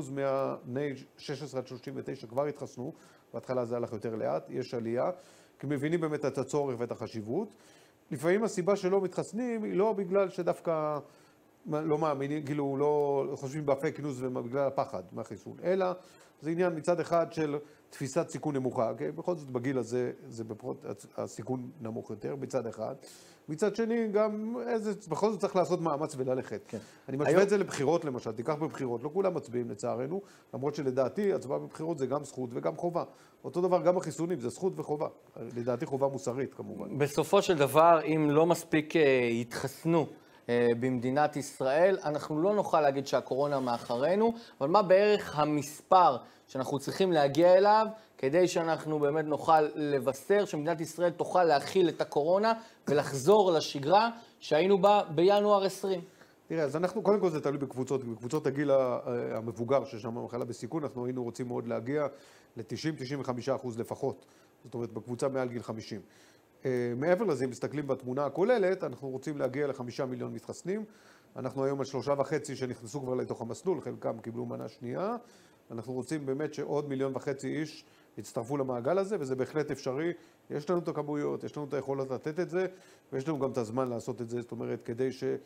מהבני 16 עד 39 כבר התחסנו, בהתחלה זה הלך יותר לאט, יש עלייה, כי מבינים באמת את הצורך ואת החשיבות. לפעמים הסיבה שלא מתחסנים היא לא בגלל שדווקא לא מאמינים, כאילו לא חושבים בפייק ניוז ובגלל הפחד מהחיסון, אלא זה עניין מצד אחד של תפיסת סיכון נמוכה, כי בכל זאת בגיל הזה זה הסיכון נמוך יותר, מצד אחד. מצד שני, גם בכל זאת צריך לעשות מאמץ וללכת. כן. אני משווה את זה לבחירות למשל, תיקח בבחירות, לא כולם מצביעים לצערנו, למרות שלדעתי הצבעה בבחירות זה גם זכות וגם חובה. אותו דבר גם החיסונים, זה זכות וחובה. לדעתי חובה מוסרית כמובן. בסופו של דבר, אם לא מספיק יתחסנו במדינת ישראל, אנחנו לא נוכל להגיד שהקורונה מאחרינו, אבל מה בערך המספר שאנחנו צריכים להגיע אליו, כדי שאנחנו באמת נוכל לבשר שמדינת ישראל תוכל להכיל את הקורונה ולחזור לשגרה שהיינו בה בינואר 20. תראה, אז אנחנו, קודם כל זה תלוי בקבוצות, בקבוצות הגיל המבוגר ששם המחלה בסיכון, אנחנו היינו רוצים מאוד להגיע ל-90-95% לפחות, זאת אומרת בקבוצה מעל גיל 50. מעבר לזה, אם מסתכלים בתמונה הכוללת, אנחנו רוצים להגיע ל5 מיליון מתחסנים, אנחנו היום על 3.5 שנכנסו כבר לתוך המסלול, חלקם קיבלו מנה שנייה, אנחנו רוצים באמת שעוד 1.5 מיליון איש יצטרפו למעגל הזה, וזה בהחלט אפשרי. יש לנו את הכמויות, יש לנו את היכולות לתת את זה, ויש לנו גם את הזמן לעשות את זה, זאת אומרת, כדי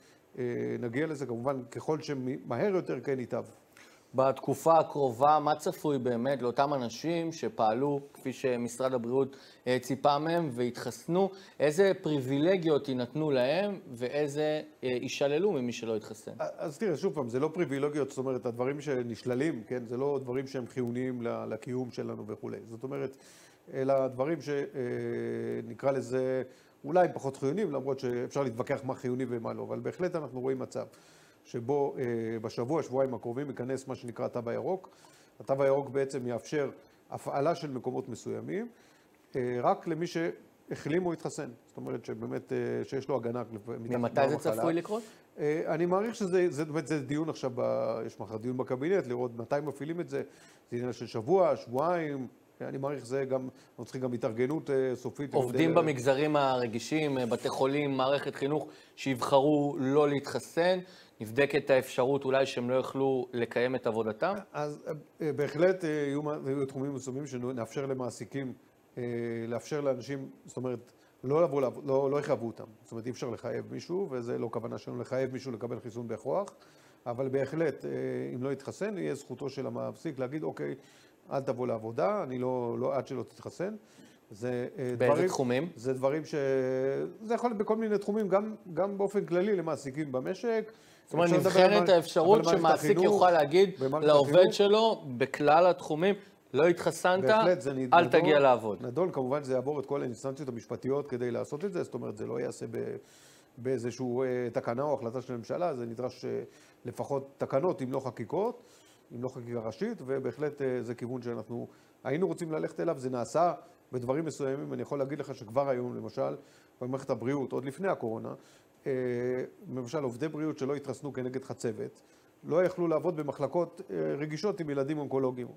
שנגיע לזה, כמובן, ככל שמהר יותר כן ייטב. בתקופה הקרובה, מה צפוי באמת לאותם אנשים שפעלו, כפי שמשרד הבריאות ציפה מהם, והתחסנו? איזה פריבילגיות יינתנו להם, ואיזה יישללו ממי שלא יתחסן? אז תראה, שוב פעם, זה לא פריבילגיות, זאת אומרת, הדברים שנשללים, כן? זה לא דברים שהם חיוניים לקיום שלנו וכו'. זאת אומרת, אלא דברים שנקרא לזה אולי פחות חיוניים, למרות שאפשר להתווכח מה חיוני ומה לא, אבל בהחלט אנחנו רואים מצב שבו בשבוע, שבועיים הקרובים, ייכנס מה שנקרא התו הירוק. התו הירוק בעצם יאפשר הפעלה של מקומות מסוימים, רק למי שהחלים או התחסן. זאת אומרת שבאמת, שיש לו הגנה. ממתי זה צפוי לקרות? אני מעריך שזה באמת, זה דיון עכשיו, יש מחר דיון בקבינט, לראות מתי מפעילים את זה. זה עניין של שבוע, שבועיים. אני מעריך שזה גם, אנחנו צריכים גם התארגנות סופית. עובדים במגזרים הרגישים, בתי חולים, מערכת חינוך, שיבחרו לא להתחסן, נבדקת האפשרות אולי שהם לא יוכלו לקיים את עבודתם? אז בהחלט יהיו תחומים מסוימים שנאפשר למעסיקים, לאפשר לאנשים, זאת אומרת, לא יחייבו אותם. זאת אומרת, אי אפשר לחייב מישהו, וזה לא כוונה שלנו לחייב מישהו לקבל חיסון בכוח, אבל בהחלט, אם לא יתחסן, יהיה זכותו של המעסיק להגיד, אוקיי, אל תבוא לעבודה, אני לא עד שלא תתחסן. באיזה תחומים? זה דברים זה יכול להיות בכל מיני תחומים, גם באופן כללי למעסיקים במשק. זאת אומרת, נבחנת האפשרות שמעסיק יוכל להגיד לעובד שלו, בכלל התחומים, לא התחסנת, אל תגיע לעבוד. נדון, כמובן זה יעבור את כל האינסטנציות המשפטיות כדי לעשות את זה, זאת אומרת, זה לא יעשה באיזשהו תקנה או החלטה של הממשלה, זה נדרש לפחות תקנות, אם לא חקיקות. אם לא חקיקה ראשית, ובהחלט זה כיוון שאנחנו היינו רוצים ללכת אליו, זה נעשה בדברים מסוימים, אני יכול להגיד לך שכבר היום, למשל, במערכת הבריאות, עוד לפני הקורונה, למשל עובדי בריאות שלא התחסנו כנגד חצבת, לא יכלו לעבוד במחלקות רגישות עם ילדים אונקולוגיים.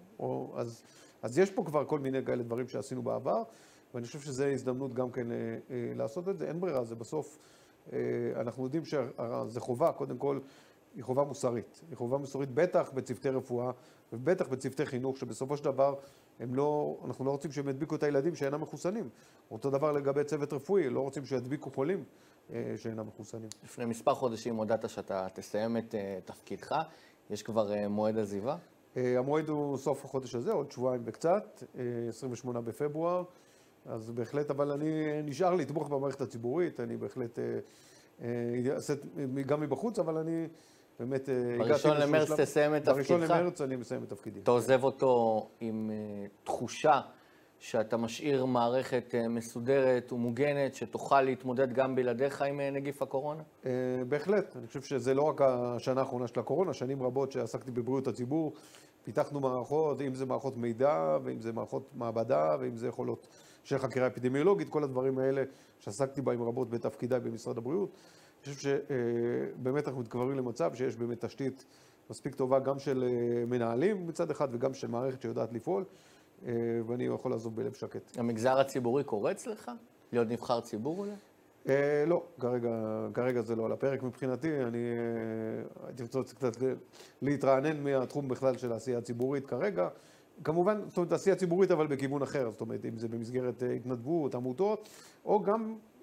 אז יש פה כבר כל מיני כאלה דברים שעשינו בעבר, ואני חושב שזו הזדמנות גם כן לעשות את זה, אין ברירה, זה בסוף, אנחנו יודעים שזה חובה, קודם כל, היא חובה מוסרית. היא חובה מוסרית בטח בצוותי רפואה, ובטח בצוותי חינוך, שבסופו של דבר אנחנו לא רוצים שהם ידביקו את הילדים שאינם מחוסנים. אותו דבר לגבי צוות רפואי, לא רוצים שידביקו חולים שאינם מחוסנים. לפני מספר חודשים הודעת שאתה תסיים את תפקידך. יש כבר מועד עזיבה? המועד הוא סוף החודש הזה, עוד שבועיים וקצת, 28 בפברואר. אז בהחלט, אבל אני נשאר לתמוך במערכת הציבורית, אני בהחלט אעשה גם מבחוץ, אבל אני באמת בראשון למרץ תסיים את תפקידך? בראשון למרץ אני מסיים את תפקידי. אתה עוזב אותו עם תחושה שאתה משאיר מערכת מסודרת ומוגנת, שתוכל להתמודד גם בלעדיך עם נגיף הקורונה? בהחלט. אני חושב שזה לא רק השנה האחרונה של הקורונה, שנים רבות שעסקתי בבריאות הציבור, פיתחנו מערכות, אם זה מערכות מידע, ואם זה מערכות מעבדה, ואם זה יכולות של חקירה אפידמיולוגית, כל הדברים האלה שעסקתי בהם רבות בתפקידיי במשרד הבריאות. אני חושב שבאמת אנחנו מתקרבים למצב שיש באמת תשתית מספיק טובה גם של מנהלים מצד אחד וגם של מערכת שיודעת לפעול, ואני יכול לעזוב בלב שקט. המגזר הציבורי קורץ לך? להיות נבחר ציבור אולי? לא, כרגע זה לא על הפרק מבחינתי. אני הייתי רוצה קצת להתרענן מהתחום בכלל של העשייה הציבורית כרגע. כמובן, זאת אומרת, עשייה ציבורית אבל בכיוון אחר, זאת אומרת, אם זה במסגרת התנדבות, עמותות, או גם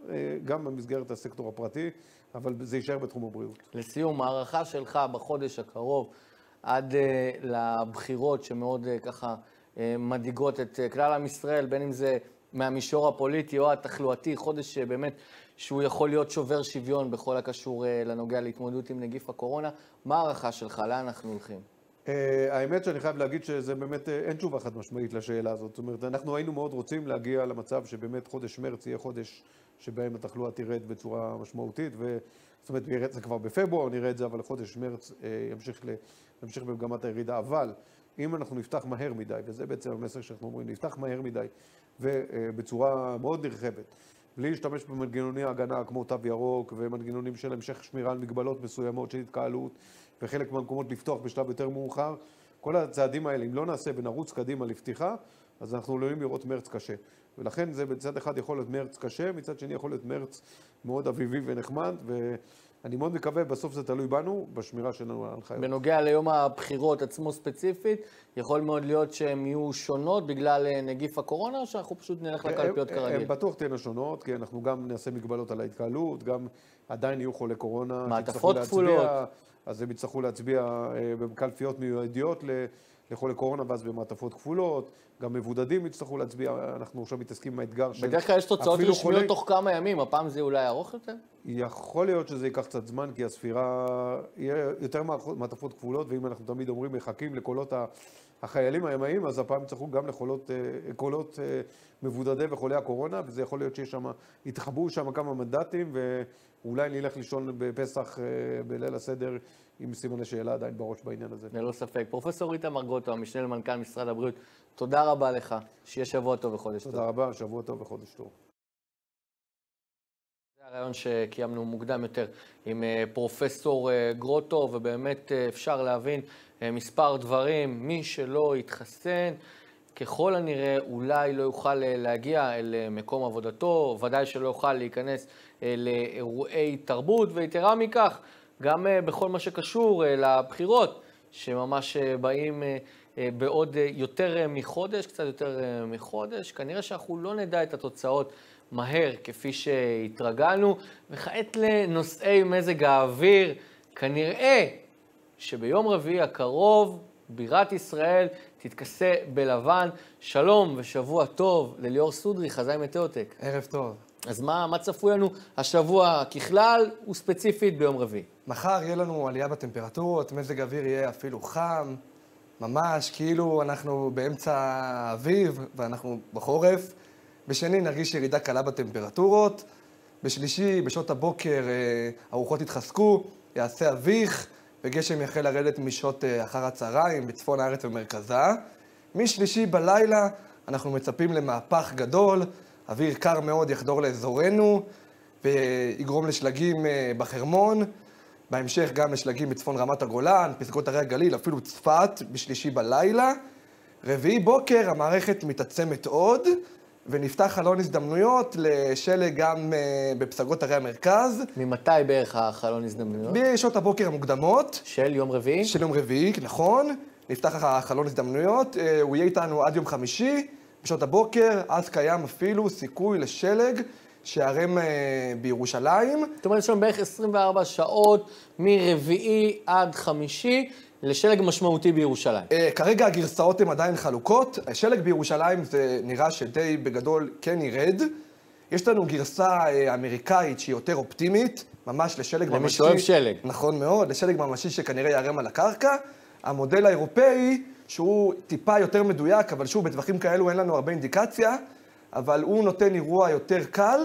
גם במסגרת הסקטור הפרטי, אבל זה יישאר בתחום הבריאות. לסיום, הערכה שלך בחודש הקרוב עד לבחירות שמאוד ככה מדאיגות את כלל עם ישראל, בין אם זה מהמישור הפוליטי או התחלואתי, חודש שבאמת שהוא יכול להיות שובר שוויון בכל הקשור לנוגע להתמודדות עם נגיף הקורונה. מה הערכה שלך? לאן אנחנו הולכים? האמת שאני חייב להגיד שזה באמת, אין תשובה חד משמעית לשאלה הזאת. זאת אומרת, אנחנו היינו מאוד רוצים להגיע למצב שבאמת חודש מרץ יהיה חודש שבהם התחלואה תירד בצורה משמעותית, זאת אומרת, זה כבר בפברואר, נראה את זה, אבל חודש מרץ ימשיך במגמת הירידה. אבל אם אנחנו נפתח מהר מדי, וזה בעצם המסר שאנחנו אומרים, נפתח מהר מדי, ובצורה מאוד נרחבת, בלי להשתמש במנגנוני ההגנה כמו תו ירוק, ומנגנונים של המשך שמירה על מגבלות מסוימות של התקהלות, וחלק מהמקומות לפתוח בשלב יותר מאוחר, כל הצעדים האלה, אם לא נעשה ונרוץ קדימה לפתיחה, אז אנחנו עלולים לראות מרץ קשה. ולכן זה בצד אחד יכול להיות מרץ קשה, מצד שני יכול להיות מרץ מאוד אביבי ונחמד, ואני מאוד מקווה, בסוף זה תלוי בנו, בשמירה שלנו על ההנחיות. בנוגע ליום הבחירות עצמו ספציפית, יכול מאוד להיות שהן יהיו שונות בגלל נגיף הקורונה, או שאנחנו פשוט נלך לקלפיות כרגיל? הן בטוח תהיינה שונות, כי אנחנו גם נעשה מגבלות על ההתקהלות, גם עדיין יהיו חולי קורונה. מעטפות כפולות. אז הם יצטרכו להצביע בקלפיות מיועדות לחולי קורונה, ואז במעטפות כפולות. גם מבודדים יצטרכו להצביע, אנחנו עכשיו מתעסקים עם האתגר של... בדרך כלל יש תוצאות רשמיות תוך כמה ימים, הפעם זה אולי ארוך יותר? יכול להיות שזה ייקח קצת זמן, כי הספירה יהיה יותר מעטפות כפולות, ואם אנחנו תמיד אומרים מחכים לקולות החיילים הימאים, אז הפעם יצטרכו גם לקולות מבודדי וחולי הקורונה, וזה יכול להיות שיש שם, יתחבאו שם כמה מנדטים, ואולי נלך לישון בפסח בליל הסדר, עם סימני שאלה עדיין בראש בעניין הזה. ללא ספק. פרופסור איתמר גרוטו, המשנה למנכ"ל משרד הבריאות, תודה רבה לך. שיהיה שבוע טוב וחודש טוב. תודה רבה, שבוע טוב וחודש טוב. זה הרעיון שקיימנו מוקדם יותר עם פרופסור גרוטו, ובאמת אפשר להבין מספר דברים. מי שלא יתחסן, ככל הנראה אולי לא יוכל להגיע אל מקום עבודתו, ודאי שלא יוכל להיכנס לאירועי תרבות, ויתרה מכך, גם בכל מה שקשור לבחירות, שממש באים בעוד יותר מחודש, קצת יותר מחודש. כנראה שאנחנו לא נדע את התוצאות מהר כפי שהתרגלנו, וכעת לנושאי מזג האוויר, כנראה שביום רביעי הקרוב בירת ישראל תתכסה בלבן. שלום ושבוע טוב לליאור סודרי, חזאי מטאוטק. ערב טוב. אז מה צפוי לנו השבוע ככלל וספציפית ביום רביעי? מחר יהיה לנו עלייה בטמפרטורות, מזג האוויר יהיה אפילו חם, ממש כאילו אנחנו באמצע האביב ואנחנו בחורף. בשני נרגיש ירידה קלה בטמפרטורות. בשלישי, בשעות הבוקר, הרוחות יתחזקו, יעשה אביך, וגשם יחל לרדת משעות אחר הצהריים בצפון הארץ ומרכזה. משלישי בלילה אנחנו מצפים למהפך גדול, אוויר קר מאוד יחדור לאזורנו ויגרום לשלגים בחרמון, בהמשך גם לשלגים בצפון רמת הגולן, פסגות הרי הגליל, אפילו צפת בשלישי בלילה. רביעי בוקר המערכת מתעצמת עוד, ונפתח חלון הזדמנויות לשלג גם בפסגות הרי המרכז. ממתי בערך החלון הזדמנויות? בשעות הבוקר המוקדמות. של יום רביעי? של יום רביעי, נכון. נפתח החלון הזדמנויות, הוא יהיה איתנו עד יום חמישי, בשעות הבוקר, אז קיים אפילו סיכוי לשלג שערם בירושלים. זאת אומרת, יש לנו בערך 24 שעות מרביעי עד חמישי לשלג משמעותי בירושלים. כרגע הגרסאות הן עדיין חלוקות. השלג בירושלים זה נראה שדי בגדול כן ירד. יש לנו גרסה אמריקאית שהיא יותר אופטימית, ממש לשלג ממשי. למי שאוהב שלג. נכון מאוד, לשלג ממשי שכנראה יערם על הקרקע. המודל האירופאי, שהוא טיפה יותר מדויק, אבל שוב, בטווחים כאלו אין לנו הרבה אינדיקציה, אבל הוא נותן אירוע יותר קל,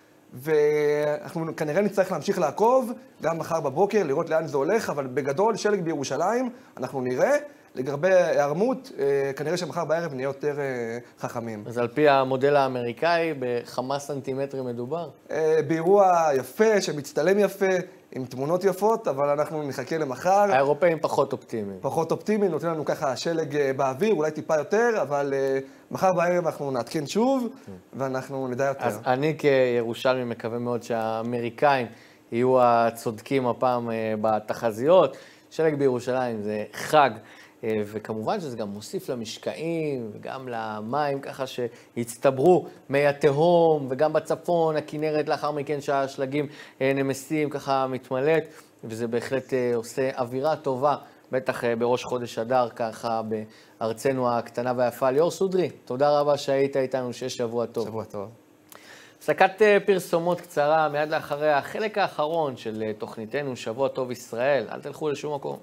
ואנחנו כנראה נצטרך להמשיך לעקוב, גם מחר בבוקר, לראות לאן זה הולך, אבל בגדול, שלג בירושלים, אנחנו נראה. לגבי הערמות, כנראה שמחר בערב נהיה יותר חכמים. אז על פי המודל האמריקאי, בכמה סנטימטרים מדובר? באירוע יפה, שמצטלם יפה, עם תמונות יפות, אבל אנחנו נחכה למחר. האירופאים פחות אופטימיים. פחות אופטימיים, נותן לנו ככה שלג באוויר, אולי טיפה יותר, אבל מחר בערב אנחנו נעדכן שוב, ואנחנו נדע יותר. אז אני כירושלמי מקווה מאוד שהאמריקאים יהיו הצודקים הפעם בתחזיות. שלג בירושלים זה חג וכמובן שזה גם מוסיף למשקעים וגם למים ככה שהצטברו מי התהום, וגם בצפון, הכנרת לאחר מכן שהשלגים נמסים ככה מתמלאת, וזה בהחלט עושה אווירה טובה, בטח בראש חודש אדר ככה בארצנו הקטנה והיפה. ליאור סודרי, תודה רבה שהיית איתנו, שיש שבוע טוב. שבוע טוב. הפסקת פרסומות קצרה, מיד לאחרי החלק האחרון של תוכניתנו שבוע טוב ישראל. אל תלכו לשום מקום.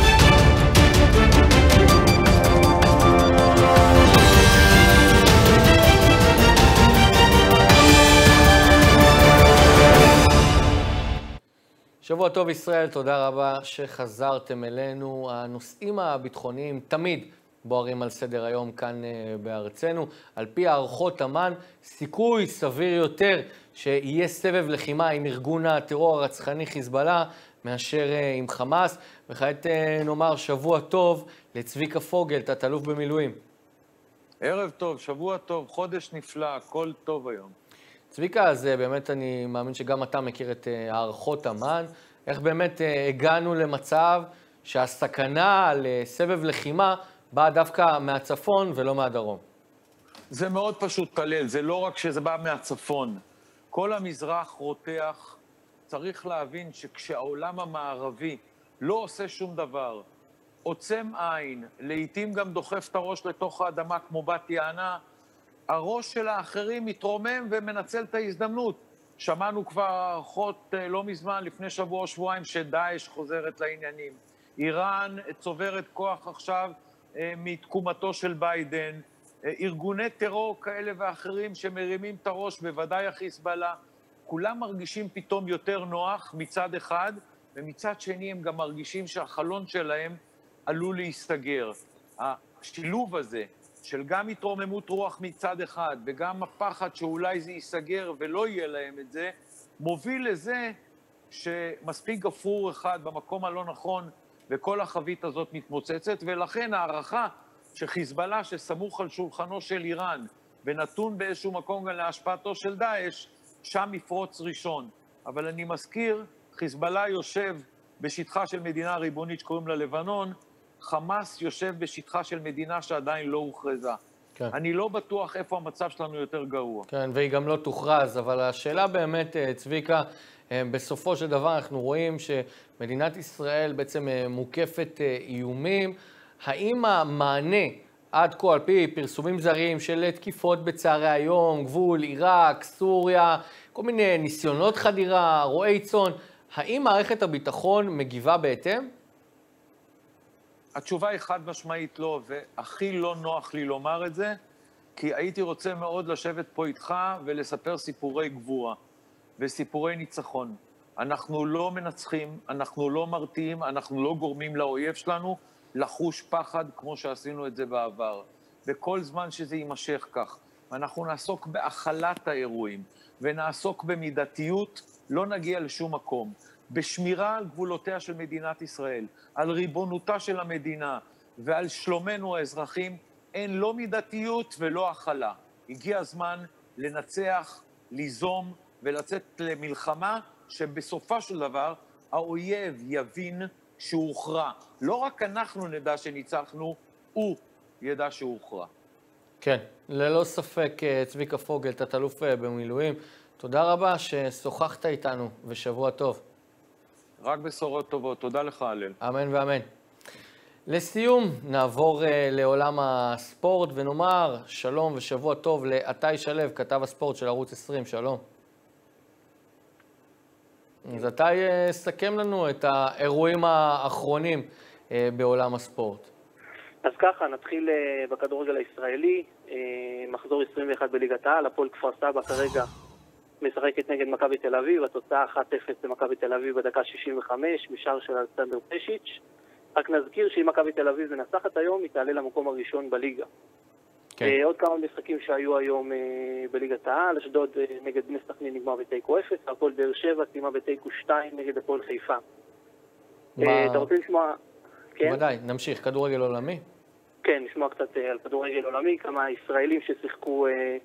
שבוע טוב ישראל, תודה רבה שחזרתם אלינו. הנושאים הביטחוניים תמיד בוערים על סדר היום כאן בארצנו. על פי הערכות אמ"ן, סיכוי סביר יותר שיהיה סבב לחימה עם ארגון הטרור הרצחני חיזבאללה מאשר עם חמאס. וכעת נאמר שבוע טוב לצביקה פוגל, תת-אלוף במילואים. ערב טוב, שבוע טוב, חודש נפלא, הכל טוב היום. צביקה, אז באמת אני מאמין שגם אתה מכיר את הערכות אמ"ן. איך באמת הגענו למצב שהסכנה לסבב לחימה באה דווקא מהצפון ולא מהדרום? זה מאוד פשוט, טלל, זה לא רק שזה בא מהצפון. כל המזרח רותח, צריך להבין שכשהעולם המערבי לא עושה שום דבר, עוצם עין, לעתים גם דוחף את הראש לתוך האדמה כמו בת יענה, הראש של האחרים מתרומם ומנצל את ההזדמנות. שמענו כבר הערכות לא מזמן, לפני שבוע או שבועיים, שדאעש חוזרת לעניינים. איראן צוברת כוח עכשיו מתקומתו של ביידן. ארגוני טרור כאלה ואחרים שמרימים את הראש, בוודאי החיזבאללה. כולם מרגישים פתאום יותר נוח מצד אחד, ומצד שני הם גם מרגישים שהחלון שלהם עלול להסתגר. השילוב הזה של גם התרוממות רוח מצד אחד, וגם הפחד שאולי זה ייסגר ולא יהיה להם את זה, מוביל לזה שמספיק גפרור אחד במקום הלא נכון, וכל החבית הזאת מתמוצצת, ולכן הערכה שחיזבאללה שסמוך על שולחנו של איראן, ונתון באיזשהו מקום גם להשפעתו של דאעש, שם יפרוץ ראשון. אבל אני מזכיר, חיזבאללה יושב בשטחה של מדינה ריבונית שקוראים לה לבנון, חמאס יושב בשטחה של מדינה שעדיין לא הוכרזה. כן. אני לא בטוח איפה המצב שלנו יותר גרוע. כן, והיא גם לא תוכרז, אבל השאלה באמת, צביקה, בסופו של דבר אנחנו רואים שמדינת ישראל בעצם מוקפת איומים. האם המענה עד כה, על פי פרסומים זרים של תקיפות בצהרי היום, גבול, עיראק, סוריה, כל מיני ניסיונות חדירה, רועי צאן, האם מערכת הביטחון מגיבה בהתאם? התשובה היא חד משמעית לא, והכי לא נוח לי לומר את זה, כי הייתי רוצה מאוד לשבת פה איתך ולספר סיפורי גבורה וסיפורי ניצחון. אנחנו לא מנצחים, אנחנו לא מרתיעים, אנחנו לא גורמים לאויב שלנו לחוש פחד כמו שעשינו את זה בעבר. וכל זמן שזה יימשך כך, אנחנו נעסוק בהכלת האירועים ונעסוק במידתיות, לא נגיע לשום מקום. בשמירה על גבולותיה של מדינת ישראל, על ריבונותה של המדינה ועל שלומנו האזרחים, אין לא מידתיות ולא הכלה. הגיע הזמן לנצח, ליזום ולצאת למלחמה שבסופה של דבר האויב יבין שהוא הוכרע. לא רק אנחנו נדע שניצחנו, הוא ידע שהוא הוכרע. כן, ללא ספק צביקה פוגל, תת-אלוף במילואים. תודה רבה ששוחחת איתנו ושבוע טוב. רק בשורות טובות, תודה לך הלל. אמן ואמן. לסיום נעבור לעולם הספורט ונאמר שלום ושבוע טוב לאתי שלו, כתב הספורט של ערוץ 20, שלום. אז איתי סכם לנו את האירועים האחרונים בעולם הספורט. אז ככה, נתחיל בכדורגל הישראלי, מחזור 21 בליגת העל, הפועל כפר סבא כרגע משחקת נגד מכבי תל אביב, התוצאה 1-0 למכבי תל אביב בדקה 65, משער של אלכסנדר פשיץ'. רק נזכיר שאם מכבי תל אביב מנצחת היום, היא תעלה למקום הראשון בליגה. כן. עוד כמה משחקים שהיו היום בליגת העל, אשדוד נגד בני סכנין נגמר בתיקו 0, הפועל באר שבע סיימה בתיקו 2 נגד הפועל חיפה. אתה רוצה לשמוע? כן? ודאי, נמשיך, כדורגל עולמי? כן, נשמע קצת על כדורגל עולמי, כמה ישראלים ששיחקו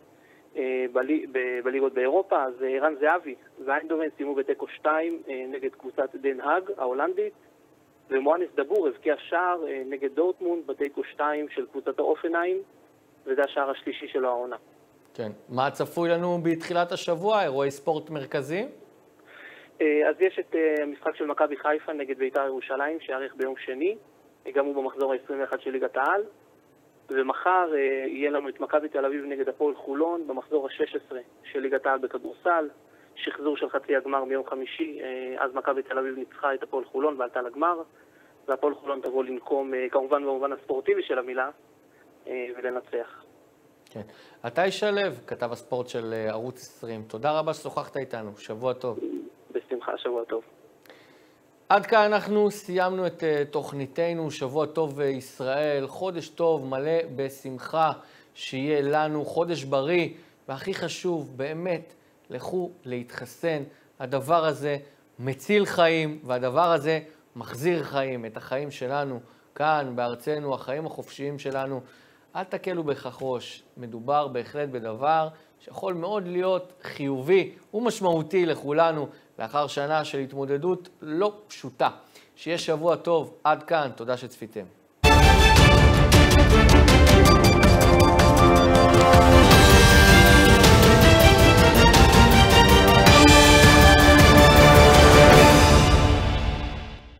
בליגות באירופה. אז ערן זהבי ואיינדובן סיימו בתיקו 2 נגד קבוצת דן האג ההולנדית. ומואנס דבור הבקיע שער נגד דורטמונד בתיקו 2 של קבוצת האופנהיים, וזה השער השלישי שלו העונה. כן. מה צפוי לנו בתחילת השבוע? אירועי ספורט מרכזיים? אז יש את המשחק של מכבי חיפה נגד בית"ר ירושלים, שיערך ביום שני, גם הוא במחזור ה-21 של ליגת העל, ומחר יהיה לנו את מכבי תל אביב נגד הפועל חולון במחזור ה-16 של ליגת העל בכדורסל, שחזור של חצי הגמר מיום חמישי, אז מכבי תל אביב ניצחה את הפועל חולון ועלתה לגמר, והפועל חולון תבוא לנקום, כמובן במובן הספורטיבי של המילה, ולנצח. כן. אתה שלו, כתב הספורט של ערוץ 20. תודה רבה ששוחחת איתנו. שבוע טוב. בשמחה, שבוע טוב. עד כאן אנחנו סיימנו את תוכניתנו, שבוע טוב ישראל, חודש טוב, מלא בשמחה, שיהיה לנו חודש בריא, והכי חשוב, באמת, לכו להתחסן. הדבר הזה מציל חיים, והדבר הזה מחזיר חיים, את החיים שלנו כאן, בארצנו, החיים החופשיים שלנו. אל תקלו בכך ראש, מדובר בהחלט בדבר שיכול מאוד להיות חיובי ומשמעותי לכולנו, לאחר שנה של התמודדות לא פשוטה. שיהיה שבוע טוב, עד כאן, תודה שצפיתם.